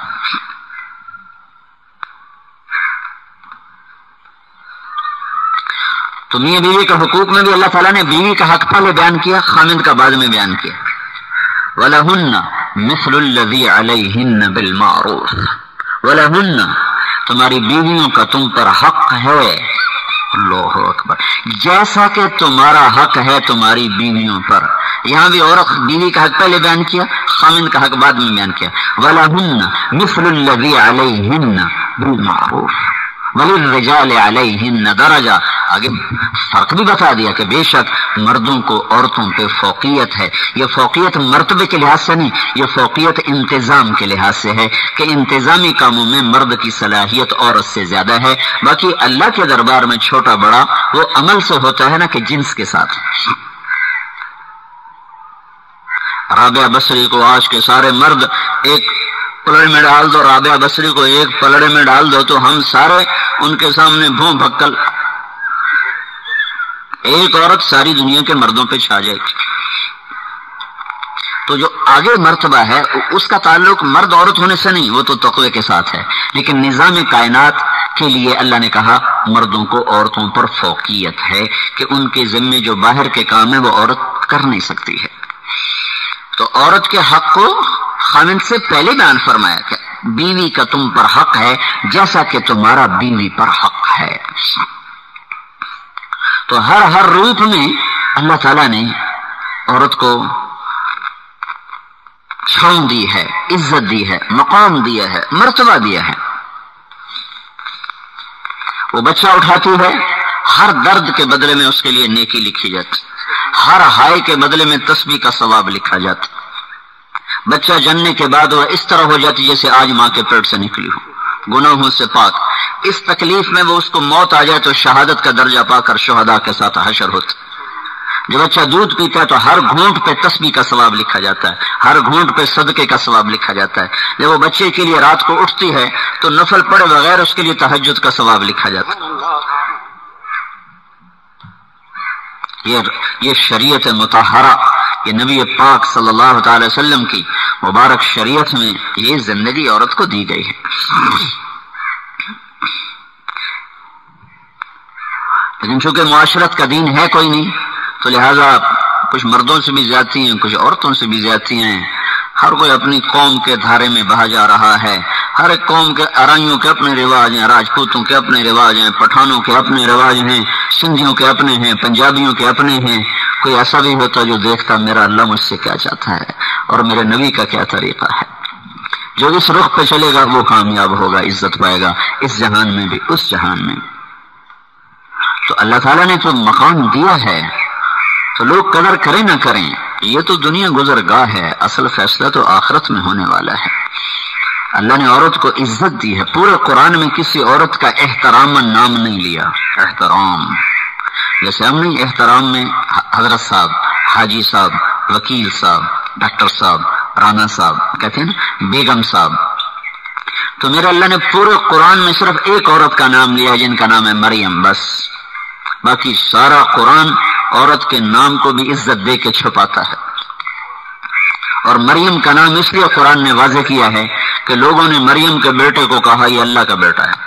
تو میاں بیوی کے حقوق میں بھی اللہ تعالیٰ نے بیوی کا حق پہلے بیان کیا، خاوند کا بعد میں بیان کیا. وَلَهُنَّ مِثْلُ الَّذِي عَلَيْهِنَّ بِالْمَعْرُوفِ، وَلَهُنَّ تمہاری بیویوں کا تم پر حق ہے. اللہ اکبر، جیسا کہ تمہارا حق ہے تمہاری بیویوں پر. یہاں بھی عورت بیوی کا حق پہلے بیان کیا، خاوند کا حق بعد میں بیان کیا. وَلَهُنَّ مِثْلُ الَّذِي عَلَيْهِنَّ بِالْمَعْرُوفِ وَلِلرِّجَالِ عَلَيْهِنَّ درجہ. آگے فرق بھی بتا دیا کہ بے شک مردوں کو عورتوں پہ فوقیت ہے. یہ فوقیت مرتبے کے لحاظ سے نہیں، یہ فوقیت انتظام کے لحاظ سے ہے کہ انتظامی کاموں میں مرد کی صلاحیت عورت سے زیادہ ہے. باقی اللہ کے دربار میں چھوٹا بڑا وہ عمل سے ہوتا ہے نا کہ جنس کے ساتھ. رابعہ بصری کو آج کے سارے مرد ایک پلڑے میں ڈال دو، رابعہ بصری کو ایک پلڑے میں ڈال دو تو ہم سارے ان کے سامنے بھوں بھکل، ایک عورت ساری دنیا کے مردوں پہ چھا جائے گی۔ تو جو آگے مرتبہ ہے اس کا تعلق مرد عورت ہونے سے نہیں، وہ تو تقوی کے ساتھ ہے، لیکن نظام کائنات کے لیے اللہ نے کہا مردوں کو عورتوں پر فوقیت ہے کہ ان کے ذمے جو باہر کے کام ہے وہ عورت کر نہیں سکتی ہے۔ تو عورت کے حق کو خاوند سے پہلے بیان فرمایا کہ بیوی کا تم پر حق ہے جیسا کہ تمہارا بیوی پر حق ہے۔ تو ہر روپ میں اللہ تعالیٰ نے عورت کو چھاؤں دی ہے، عزت دی ہے، مقام دیا ہے، مرتبہ دیا ہے۔ وہ بچہ اٹھاتی ہے، ہر درد کے بدلے میں اس کے لیے نیکی لکھی جاتی، ہر ہائے کے بدلے میں تسبیح کا ثواب لکھا جاتا۔ بچہ جننے کے بعد وہ اس طرح ہو جاتی جیسے آج ماں کے پیٹ سے نکلی ہو، گناہوں سے پاک۔ اس تکلیف میں وہ اس کو موت آ جائے تو شہادت کا درجہ پا کر شہداء کے ساتھ حشر ہوتا۔ جو بچہ دودھ پیتا ہے تو ہر گھونٹ پہ تسبیح کا ثواب لکھا جاتا ہے، ہر گھونٹ پہ صدقے کا ثواب لکھا جاتا ہے۔ جب وہ بچے کے لیے رات کو اٹھتی ہے تو نفل پڑھے بغیر اس کے لیے تہجد کا ثواب لکھا جاتا ہے۔ یہ شریعت مطہرہ، یہ نبی پاک صلی اللہ تعالی وسلم کی مبارک شریعت میں یہ زندگی عورت کو دی گئی ہے۔ لیکن چونکہ معاشرت کا دین ہے کوئی نہیں تو لہذا کچھ مردوں سے بھی زیادتی ہیں، کچھ عورتوں سے بھی زیادتی ہیں، ہر کوئی اپنی قوم کے دھارے میں بہا جا رہا ہے۔ ہر ایک قوم کے ارائیوں کے اپنے رواج ہیں، راجپوتوں کے اپنے رواج ہیں، پٹھانوں کے اپنے رواج ہیں، سندھیوں کے اپنے ہیں، پنجابیوں کے اپنے ہیں۔ کوئی ایسا بھی ہوتا جو دیکھتا میرا اللہ مجھ سے کیا چاہتا ہے اور میرے نبی کا کیا طریقہ ہے۔ جو اس رخ پہ چلے گا وہ کامیاب ہوگا، عزت پائے گا، اس جہان میں بھی اس جہان میں بھی۔ تو اللہ تعالیٰ نے تو مقام دیا ہے تو لوگ قدر کریں نہ کریں، یہ تو دنیا گزرگاہ ہے، اصل فیصلہ تو آخرت میں ہونے والا ہے۔ اللہ نے عورت کو عزت دی ہے، پورے قرآن میں کسی عورت کا احترام نام نہیں لیا۔ احترام جیسے ہم نہیں احترام میں حضرت صاحب، حاجی صاحب، وکیل صاحب، ڈاکٹر صاحب، رانا صاحب کہتے ہیں نا، بیگم صاحب۔ تو میرے اللہ نے پورے قرآن میں صرف ایک عورت کا نام لیا جن کا نام ہے مریم، بس۔ باقی سارا قرآن عورت کے نام کو بھی عزت دے کے چھپاتا ہے۔ اور مریم کا نام اس لیے قرآن نے واضح کیا ہے کہ لوگوں نے مریم کے بیٹے کو کہا یہ اللہ کا بیٹا ہے۔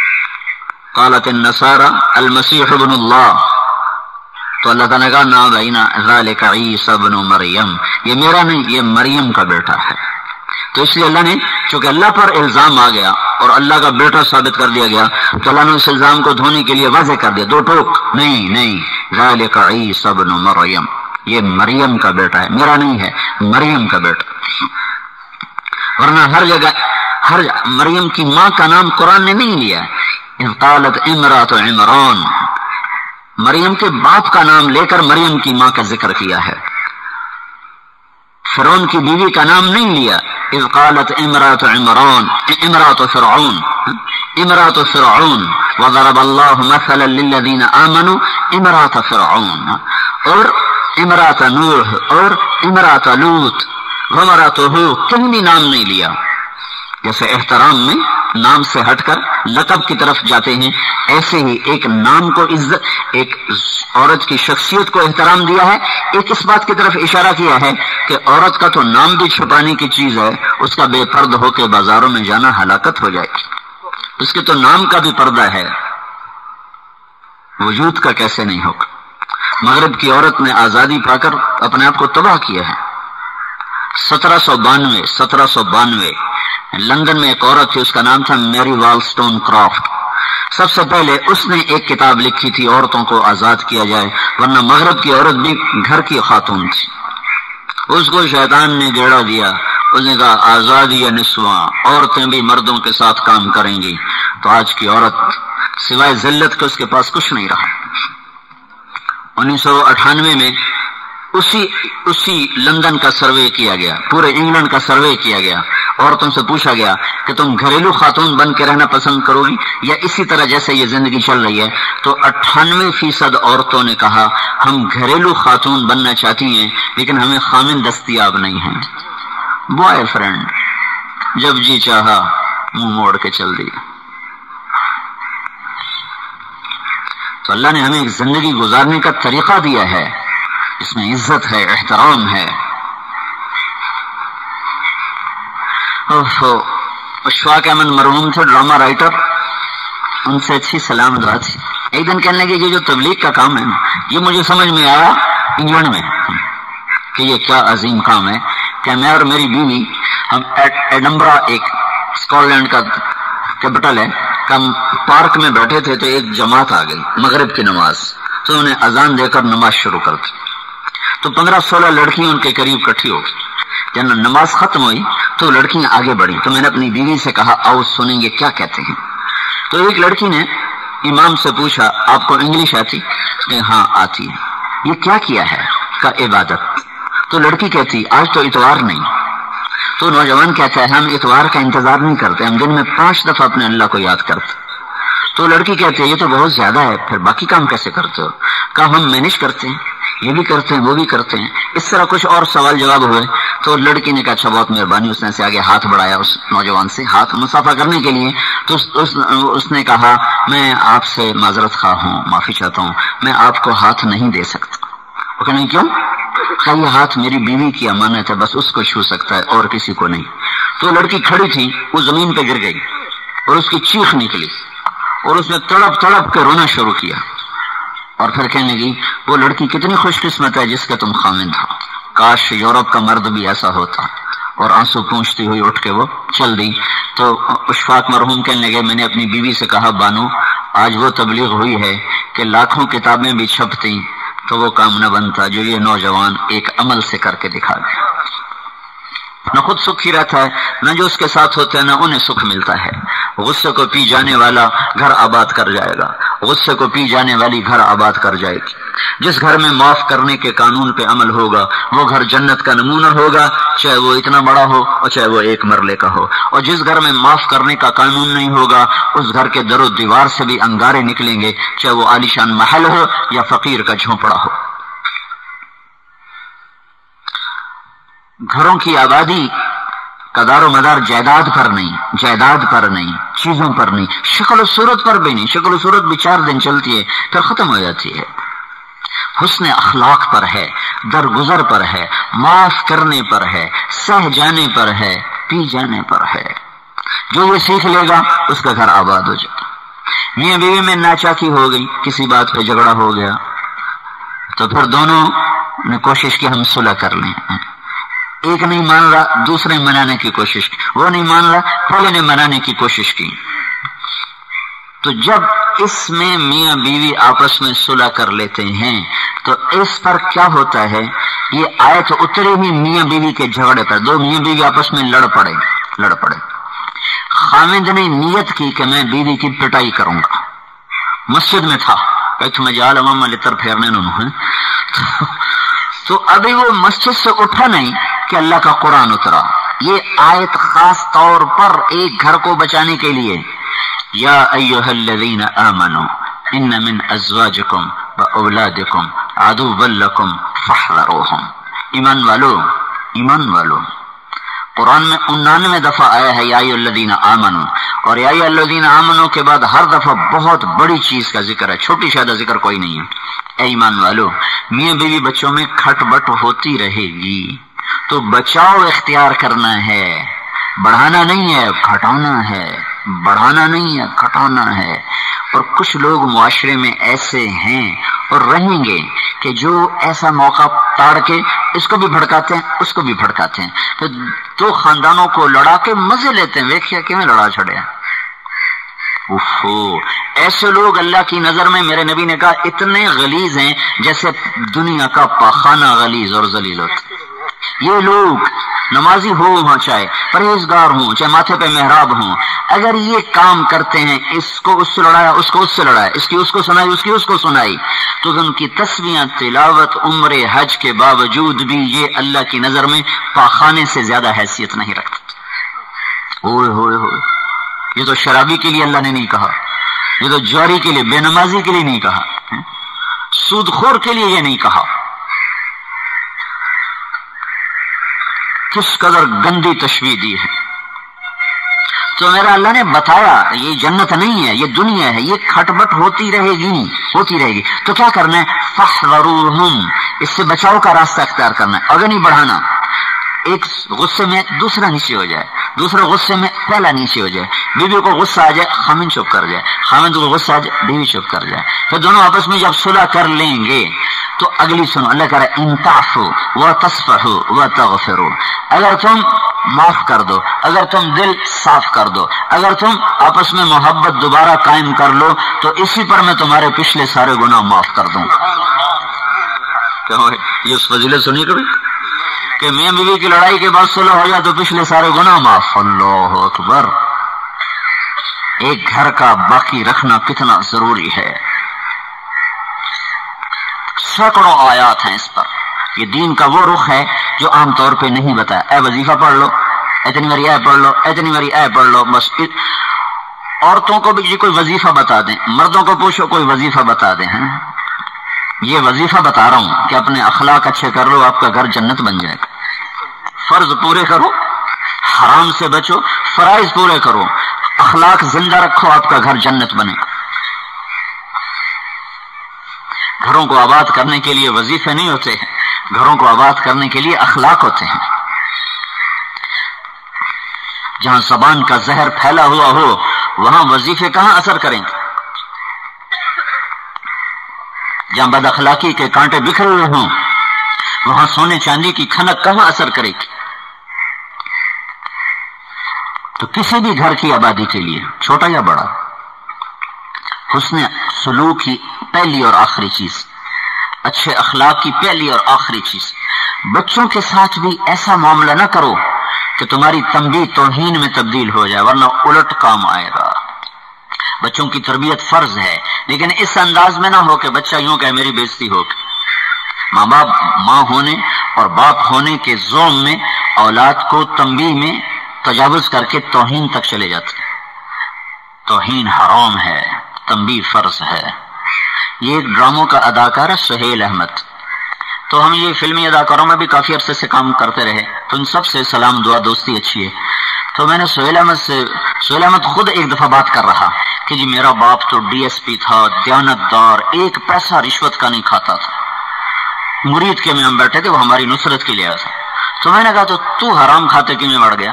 قالت النصارى المسیح ابن اللہ، تو اللہ تعالیٰ نے کہا نا بینا ذالک عیسی ابن مریم، یہ میرا نہیں، یہ مریم کا بیٹا ہے۔ تو اس لیے اللہ نے چونکہ اللہ پر الزام آ گیا اور اللہ کا بیٹا ثابت کر دیا گیا تو اللہ نے اس الزام کو دھونے کے لیے واضح کر دیا، دو ٹوک نہیں، ذالک عیسی ابن مریم، یہ مریم کا بیٹا ہے، میرا نہیں ہے، مریم کا بیٹا۔ ورنہ ہر جگہ مریم کی ماں کا نام قرآن نے نہیں لیا۔ اذ قالت امرأة عمران، مریم کے باپ کا نام لے کر مریم کی ماں کا ذکر کیا ہے۔ فرعون کی بیوی کا نام نہیں لیا، اذ قالت امرأة عمران، امرأة فرعون، امرأة فرعون وضرب اللہ مثلا للذین آمنوا امرأة فرعون، اور امرأة نوح اور امرأة لوط وامرأته، کہیں بھی نام نہیں لیا۔ جیسے احترام میں نام سے ہٹ کر لقب کی طرف جاتے ہیں، ایسے ہی ایک نام کو عزت، ایک عورت کی شخصیت کو احترام دیا ہے، ایک اس بات کی طرف اشارہ کیا ہے کہ عورت کا تو نام بھی چھپانے کی چیز ہے، اس کا بے پرد ہو کے بازاروں میں جانا ہلاکت ہو جائے گی۔ اس کے تو نام کا بھی پردہ ہے، وجود کا کیسے نہیں ہوگا۔ مغرب کی عورت نے آزادی پا کر اپنے آپ کو تباہ کیا ہے۔ 1792 لندن میں ایک عورت تھی، اس کا نام تھا میری والسٹون کرافٹ۔ سب سے پہلے اس نے ایک کتاب لکھی تھی عورتوں کو آزاد کیا جائے، ورنہ مغرب کی عورت بھی گھر کی خاتون تھی۔ اس کو شیطان نے گیڑا دیا، اس نے کہا آزادی یا نسواں، عورتیں بھی مردوں کے ساتھ کام کریں گی۔ تو آج کی عورت سوائے ذلت کے اس کے پاس کچھ نہیں رہا۔ 1998 میں اسی لندن کا سروے کیا گیا، پورے انگلینڈ کا سروے کیا گیا، عورتوں سے پوچھا گیا کہ تم گھریلو خاتون بن کے رہنا پسند کرو گی یا اسی طرح جیسے یہ زندگی چل رہی ہے؟ تو 98% عورتوں نے کہا ہم گھریلو خاتون بننا چاہتی ہیں لیکن ہمیں خامن دستیاب نہیں ہے، بوائے فرینڈ۔ जब जी चाहा मुंह मोड़ के चल दिया। तो अल्लाह ने हमें एक जिंदगी गुजारने का तरीका दिया है, इसमें इज्जत है, एहतराम है। अशफाक अहमद मरहूम थे, ड्रामा राइटर, उनसे अच्छी सलाम दुआ थी। एक दिन कहने लगे ये जो तबलीग का काम है ना, ये मुझे समझ में आया इंग्लैंड में कि ये क्या अजीम काम है कि मैं और मेरी बीवी हम एडम्बरा, एक स्कॉटलैंड का कैपिटल है, हम पार्क में बैठे थे तो एक जमात आ गई मगरिब की नमाज, तो उन्हें अजान देकर नमाज शुरू कर दी। तो 15-16 लड़कियां उनके करीब इकट्ठी हो गई। जब नमाज खत्म हुई तो लड़कियां आगे बढ़ी, तो मैंने अपनी बीवी से कहा आओ सुनेंगे क्या कहते हैं। तो एक लड़की ने इमाम से पूछा आपको इंग्लिश आती? हाँ आती है। ये क्या किया है? का इबादत। तो लड़की कहती आज तो इतवार नहीं। तो नौजवान कहता है हम इतवार का इंतजार नहीं करते, हम दिन में 5 दफा अपने अल्लाह को याद करते। तो लड़की कहती है ये तो बहुत ज्यादा है, फिर बाकी काम कैसे करते हो? कहा हम मैनेज करते हैं, ये भी करते हैं वो भी करते हैं। इस तरह कुछ और सवाल जवाब हुए। तो लड़की ने कहा अच्छा बहुत मेहरबानी। उसने से आगे हाथ बढ़ाया उस नौजवान से, हाथ मुसाफा करने के लिए। तो उसने कहा मैं आपसे माजरत खा हूं, माफी चाहता हूं, मैं आपको हाथ नहीं दे सकता। वो कहने क्यों? कहा ये हाथ मेरी बीवी की अमानत है, बस उसको छू सकता है और किसी को नहीं। तो लड़की खड़ी थी, वो जमीन पे गिर गई और उसकी चीख निकली और उसने तड़प तड़प के रोना शुरू किया और फिर कहने लगी वो लड़की कितनी खुशकिस्मत है जिसका तुम खामिंद हो, काश यूरोप का मर्द भी ऐसा होता। और आंसू पूंछती हुई उठ के वो चल दी। तो अशफाक मरहूम कहने लगे मैंने अपनी बीवी से कहा बानो आज वो तबलीग हुई है कि लाखों किताबें भी छपती तो वो काम न बनता जो ये नौजवान एक अमल से करके दिखा गया। न खुद सुखी रहता है, न जो उसके साथ होते हैं न उन्हें सुख मिलता है। गुस्से को पी जाने वाला घर आबाद कर जाएगा, गुस्से को पी जाने वाली घर आबाद कर जाएगी। जिस घर में माफ करने के कानून पे अमल होगा वो घर जन्नत का नमूना होगा, चाहे वो इतना बड़ा हो और चाहे वो एक मरले का हो। और जिस घर में माफ करने का कानून नहीं होगा उस घर के दरो दीवार से भी अंगारे निकलेंगे, चाहे वो आलीशान महल हो या फकीर का झोंपड़ा हो। घरों की आबादी का दारो मदार जायदाद पर नहीं, जायदाद पर नहीं, चीजों पर नहीं, शक्ल सूरत पर भी नहीं। शक्ल सूरत भी 4 दिन चलती है फिर खत्म हो जाती है। हुस्न अखलाक पर है, दरगुजर पर है, माफ करने पर है, सह जाने पर है, पी जाने पर है। जो ये सीख लेगा उसका घर आबाद हो जाएगा। मियां बीवी में नाचाकी हो गई, किसी बात पे झगड़ा हो गया तो फिर दोनों ने कोशिश की हम सुलह कर लें। एक नहीं मान रहा, दूसरे मनाने की कोशिश की, वो नहीं मान रहा, पहले ने मनाने की कोशिश की। तो जब इसमें मियां बीवी आपस में सुलह कर लेते हैं तो इस पर क्या होता है, ये आयत उतरे ही मियां बीवी के झगड़े पर। 2 मियां बीवी आपस में लड़ पड़े। खामिद ने नियत की कि मैं बीवी की पिटाई करूंगा। मस्जिद में था, मजाल लितर फेरने उन्होंने तो अभी वो मस्जिद से उठा नहीं कि अल्लाह का कुरान उतरा। ये आयत खास तौर पर एक घर को बचाने के लिए, या अय्युहल्लज़ीना आमनू इन्न मिन अज़वाजिकुम व औलादिकुम अदुव्वन लकुम फहज़रूहुम। ईमान वालों कुरान में 99 दफा आया है या अय्युहल्लज़ीना आमनू, और या अय्युहल्लज़ीना आमनू के बाद हर दफा बहुत बड़ी चीज का जिक्र है, छोटी शायद जिक्र कोई नहीं है। ऐ ईमान वालों, मियां बीवी बच्चों में खटबट होती रहेगी तो बचाव इख्तियार करना है, बढ़ाना नहीं है घटाना है, बढ़ाना नहीं है घटाना है। और कुछ लोग मुआशरे में ऐसे हैं और रहेंगे कि जो ऐसा मौका ताड़ के इसको भी भड़काते हैं उसको भी भड़काते हैं, तो 2 खानदानों को लड़ा के मजे लेते हैं। देखिए क्यों लड़ा छड़े। उफ़ो, ऐसे लोग अल्लाह की नजर में मेरे नबी ने कहा इतने गलीज हैं जैसे दुनिया का पाखाना गलीज और जलील होता। ये लोग नमाजी हो चाहे परहेजगार हो, चाहे माथे पे मेहराब हो, अगर ये काम करते हैं, इसको उससे लड़ाया, उसको उससे लड़ाया, इसकी उसको सुनाई, उसकी उसको सुनाई, तो उनकी तस्बीह तिलावत उम्रे हज के बावजूद भी ये अल्लाह की नजर में पाखाने से ज्यादा हैसियत नहीं रखते। ओए होए होए, ये तो शराबी के लिए अल्लाह ने नहीं कहा, ये तो जारी के लिए, बेनमाजी के लिए नहीं कहा, सूदखोर के लिए ये नहीं कहा। किस कदर गंदी तशबीह दी है। تو میرا اللہ نے بتایا یہ جنت نہیں ہے، یہ دنیا ہے، یہ کھٹبٹ ہوتی رہے گی، تو کیا کرنا ہے؟ فاحذروہم، اس سے بچاؤ کا راستہ اختیار کرنا ہے، آگے نہیں بڑھانا۔ ایک غصے میں دوسرا نیچے ہو جائے، دوسرے غصے میں پہلا نیچے ہو جائے، بیوی کو غصہ آ جائے خامن چپ کر جائے، خامن کو غصہ آ جائے بیوی چپ کر جائے، پھر دونوں آپس میں جب صلح کر لیں گے تو اگلی سنو، اللہ کہہ رہا ہے ان تعفوا وتصفحوا وتغفروا، اگر تم معاف کر دو، اگر تم دل صاف کر دو، اگر تم آپس میں محبت دوبارہ قائم کر لو تو اسی پر میں تمہارے پچھلے سارے گناہ معاف کر دوں گا۔ یہ اس فضیلت سنی کبھی کہ میاں بیوی کی لڑائی کے بعد صلح ہو جائے تو پچھلے سارے گناہ معاف۔ اللہ اکبر، ایک گھر کا باقی رکھنا کتنا ضروری ہے۔ سینکڑوں آیات ہیں اس پر۔ یہ دین کا وہ رخ ہے جو عام طور پہ نہیں بتایا۔ اے وظیفہ پڑھ لو، اتنی باری اے پڑھ لو، اتنی باری اے پڑھ لو، بس۔ عورتوں کو بھی جی کوئی وظیفہ بتا دیں، مردوں کو پوچھو کوئی وظیفہ بتا دیں۔ یہ وظیفہ بتا رہا ہوں کہ اپنے اخلاق اچھے کر لو، آپ کا گھر جنت بن جائے گا۔ فرض پورے کرو، حرام سے بچو، فرائض پورے کرو، اخلاق زندہ رکھو، آپ کا گھر جنت بنے گا۔ گھروں کو آباد کرنے کے لیے وظیفے نہیں ہوتے ہیں، گھروں کو آباد کرنے کے لیے اخلاق ہوتے ہیں۔ جہاں زبان کا زہر پھیلا ہوا ہو وہاں وظیفے کہاں اثر کریں گے؟ جہاں بد اخلاقی کے کانٹے بکھرے ہوئے ہوں وہاں سونے چاندی کی کھنک کہاں اثر کرے گی؟ تو کسی بھی گھر کی آبادی کے لیے چھوٹا یا بڑا، حسن سلوک کی پہلی اور آخری چیز، اچھے اخلاق کی پہلی اور آخری چیز۔ بچوں کے ساتھ بھی ایسا معاملہ نہ کرو کہ تمہاری تنبیہ توہین میں تبدیل ہو جائے، ورنہ الٹ کام آئے گا۔ بچوں کی تربیت فرض ہے، لیکن اس انداز میں نہ ہو کہ بچہ یوں کہ میری بےزتی ہو۔ ماں باپ ماں ہونے اور باپ ہونے کے ذوم میں اولاد کو تنبیہ میں تجاوز کر کے توہین تک چلے جاتے ہیں۔ توہین حرام ہے، تنبیہ فرض ہے۔ یہ ایک ڈراموں کا اداکار ہے سہیل احمد، تو ہم یہ فلمی اداکاروں میں بھی کافی عرصے سے کام کرتے رہے، تو ان سب سے سلام دعا دوستی اچھی ہے۔ تو میں نے سہیل احمد خود ایک دفعہ بات کر رہا کہ جی میرا باپ تو ڈی ایس پی تھا، دیانتدار، ایک پیسہ رشوت کا نہیں کھاتا تھا، مرید کے میں ہم بیٹھے تھے، وہ ہماری نصرت کے لیے آیا تھا۔ تو میں نے کہا تو حرام کھاتے کی میں بڑھ گیا؟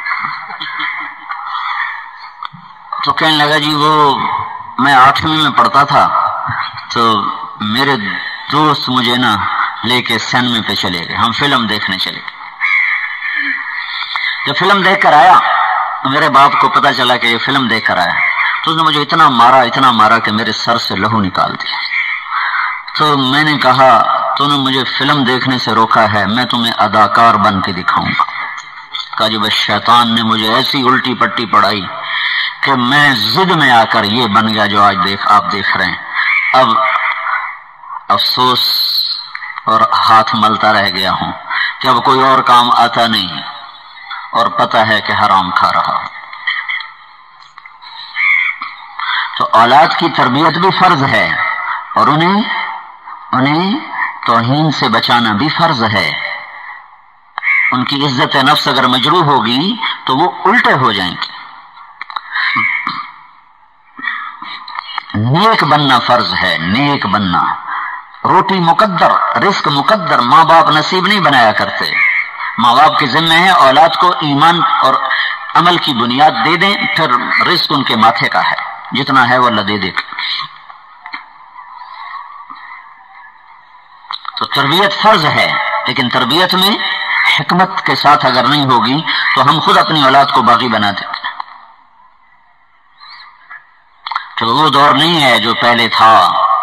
تو کہنے لگا جی وہ میں 8ویں میں پڑھتا تھا تو میرے دوست مجھے نا لے کے سینمے پہ چلے گئے، ہم فلم دیکھنے چلے گئے۔ جب فلم دیکھ کر آیا میرے باپ کو پتا چلا کہ یہ فلم دیکھ کر آیا، تو اس نے مجھے اتنا مارا کہ میرے سر سے لہو نکال دیا۔ تو میں نے کہا تو نے مجھے فلم دیکھنے سے روکا ہے، میں تمہیں اداکار بن کے دکھاؤں گا۔ کہا جی بس شیطان نے مجھے ایسی الٹی پٹی پڑھائی کہ میں ضد میں آ کر یہ بن گیا جو آج آپ دیکھ رہے ہیں۔ اب افسوس اور ہاتھ ملتا رہ گیا ہوں کہ اب کوئی اور کام آتا نہیں اور پتہ ہے کہ حرام کھا رہا ہوں۔ تو اولاد کی تربیت بھی فرض ہے اور انہیں توہین سے بچانا بھی فرض ہے۔ ان کی عزت نفس اگر مجروح ہوگی تو وہ الٹے ہو جائیں گے۔ نیک بننا فرض ہے، نیک بننا۔ روٹی مقدر، رزق مقدر، ماں باپ نصیب نہیں بنایا کرتے۔ ماں باپ کے ذمہ ہے اولاد کو ایمان اور عمل کی بنیاد دے دیں، پھر رزق ان کے ماتھے کا ہے، جتنا ہے وہ اللہ دے دے۔ تو تربیت فرض ہے، لیکن تربیت میں حکمت کے ساتھ اگر نہیں ہوگی تو ہم خود اپنی اولاد کو باغی بنا دیتے ہیں۔ تو وہ دور نہیں ہے جو پہلے تھا،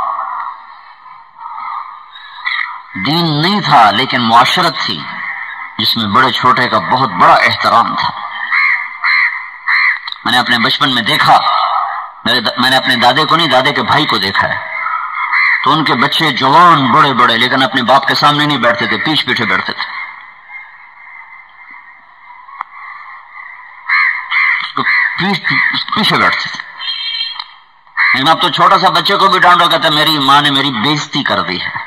دین نہیں تھا لیکن معاشرت تھی جس میں بڑے چھوٹے کا بہت بڑا احترام تھا۔ میں نے اپنے بچپن میں دیکھا، میں نے اپنے دادے کو نہیں دادے کے بھائی کو دیکھا ہے، تو ان کے بچے جوان بڑے بڑے لیکن اپنے باپ کے سامنے نہیں بیٹھتے تھے، پیچھے پیچھے بیٹھتے تھے، پیچھے بیٹھتے تھے۔ لیکن اب تو چھوٹا سا بچے کو بھی ڈانٹو کہتا میری ماں نے میری بےزتی کر دی ہے۔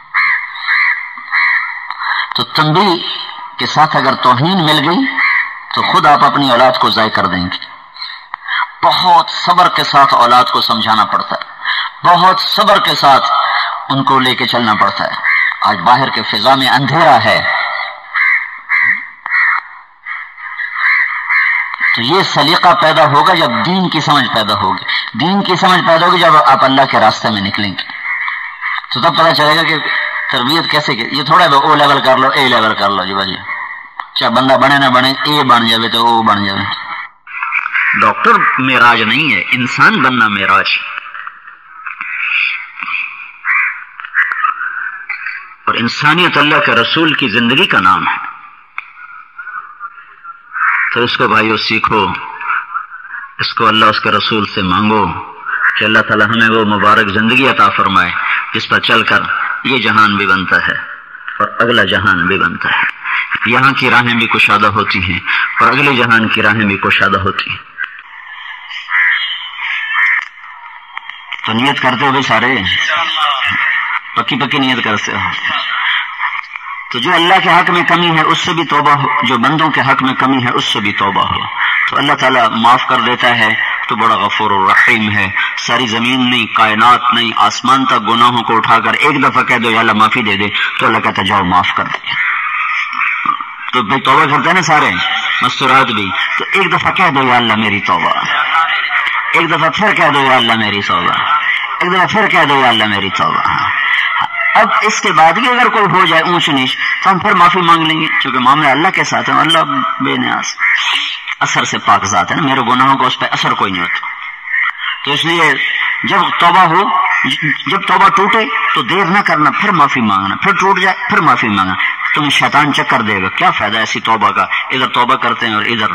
تو تنبیہ کے ساتھ اگر توہین مل گئی تو خود آپ اپنی اولاد کو ضائع کر دیں گے. بہت صبر کے ساتھ اولاد کو سمجھانا پڑتا ہے, بہت صبر کے ساتھ ان کو لے کے چلنا پڑتا ہے. آج باہر کے فضا میں اندھیرا ہے, تو یہ سلیقہ پیدا ہوگا جب دین کی سمجھ پیدا ہوگی. دین کی سمجھ پیدا ہوگی جب آپ اللہ کے راستے میں نکلیں گے, تو تب پتہ چلے گا کہ تربیت کیسے کی. یہ تھوڑا او لیول کر لو, اے لیول کر لو, جی بھائی چاہے بندہ بنے نہ بنے, اے بن جائے تو او بن جائے. ڈاکٹر معراج نہیں ہے, انسان بننا معراج. اور انسانیت اللہ کے رسول کی زندگی کا نام ہے. تو اس کو بھائیو سیکھو, اس کو اللہ اس کے رسول سے مانگو کہ اللہ تعالی ہمیں وہ مبارک زندگی عطا فرمائے جس پر چل کر یہ جہان بھی بنتا ہے اور اگلا جہان بھی بنتا ہے. یہاں کی راہیں بھی کشادہ ہوتی ہیں اور اگلے جہان کی راہیں بھی کشادہ ہوتی ہیں. تو نیت کرتے ہو بھائی سارے, پکی پکی نیت کرتے ہو. تو جو اللہ کے حق میں کمی ہے اس سے بھی توبہ ہو, جو بندوں کے حق میں کمی ہے اس سے بھی توبہ ہو, تو اللہ تعالیٰ معاف کر دیتا ہے. تو بڑا غفور الرحیم ہے. ساری زمین نہیں, کائنات نہیں, آسمان تک گناہوں کو اٹھا کر ایک دفعہ کہہ دو یا اللہ معافی دے دے, تو اللہ کہتا جاؤ معاف کر دے. تو بھائی توبہ کرتے ہیں نا سارے مستورات بھی, تو ایک دفعہ کہہ دو یا اللہ میری توبہ, ایک دفعہ پھر کہہ دو یا اللہ میری توبہ, ایک دفعہ پھر کہہ دو یا اللہ میری توبہ. اب اس کے بعد بھی اگر کوئی ہو جائے اونچ نیچ تو ہم پھر معافی مانگ لیں گے, کیونکہ معاملہ اللہ کے ساتھ ہے. اللہ بے نیاز اثر سے پاک ذات ہے نا, میرے گناہوں کو اس پہ اثر کوئی نہیں ہوتا. تو اس لیے جب توبہ ہو, جب توبہ ٹوٹے تو دیر نہ کرنا, پھر معافی مانگنا, پھر ٹوٹ جائے پھر معافی مانگنا. تمہیں شیطان چکر دے گا, کیا فائدہ ایسی توبہ کا, ادھر توبہ کرتے ہیں اور ادھر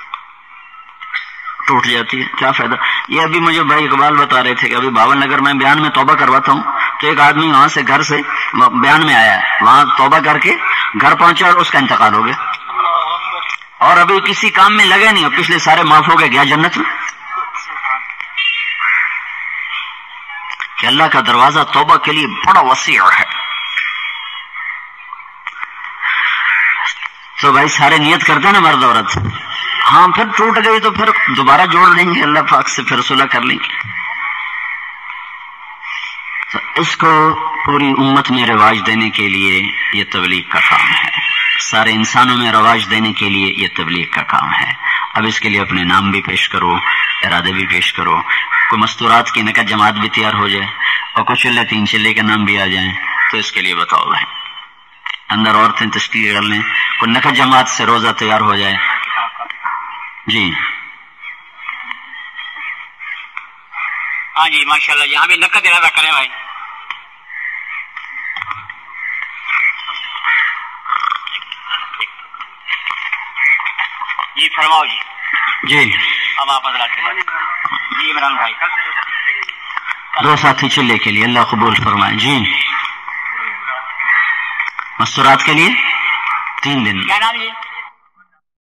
ٹوٹ جاتی ہے, کیا فائدہ. یہ ابھی مجھے بھائی اقبال بتا رہے تھے کہ ابھی باون نگر میں بیان میں توبہ کرواتا ہوں, تو ایک آدمی وہاں سے گھر سے بیان میں آیا ہے, وہاں توبہ کر کے گھر پہنچا اور اس کا انتقال ہو گیا, اور ابھی کسی کام میں لگے نہیں, اور پچھلے سارے معاف ہو گئے, گیا جنت میں. کہ اللہ کا دروازہ توبہ کے لیے بڑا وسیع ہے. تو بھائی سارے نیت کرتے ہیں نا مرد عورت, ہاں پھر ٹوٹ گئی تو پھر دوبارہ جوڑ لیں گے اللہ پاک سے, پھر صلح کر لیں گے. تو اس کو پوری امت میں رواج دینے کے لیے یہ تبلیغ کا کام ہے, سارے انسانوں میں رواج دینے کے لیے یہ تبلیغ کا کام ہے. اب اس کے لیے اپنے نام بھی پیش کرو, ارادے بھی پیش کرو, کوئی مستورات کی نکاح جماعت بھی تیار ہو جائے, اور کچھ چلے تین چلے کے نام بھی آ جائیں, تو اس کے لیے بتاؤ بھائی اندر عورتیں تشکیل کر لیں, کوئی نکاح جماعت سے روزہ تیار ہو جائے. جی ہاں جی ماشاءاللہ, یہاں بھی نقد ارادہ کریں بھائی. جی فرماؤ جی. جی اب آپ حضرات جی عمران بھائی 2 ساتھی چلے کے لیے اللہ قبول فرمائے. جی مستورات کے لیے 3 دن. کیا نام ہے؟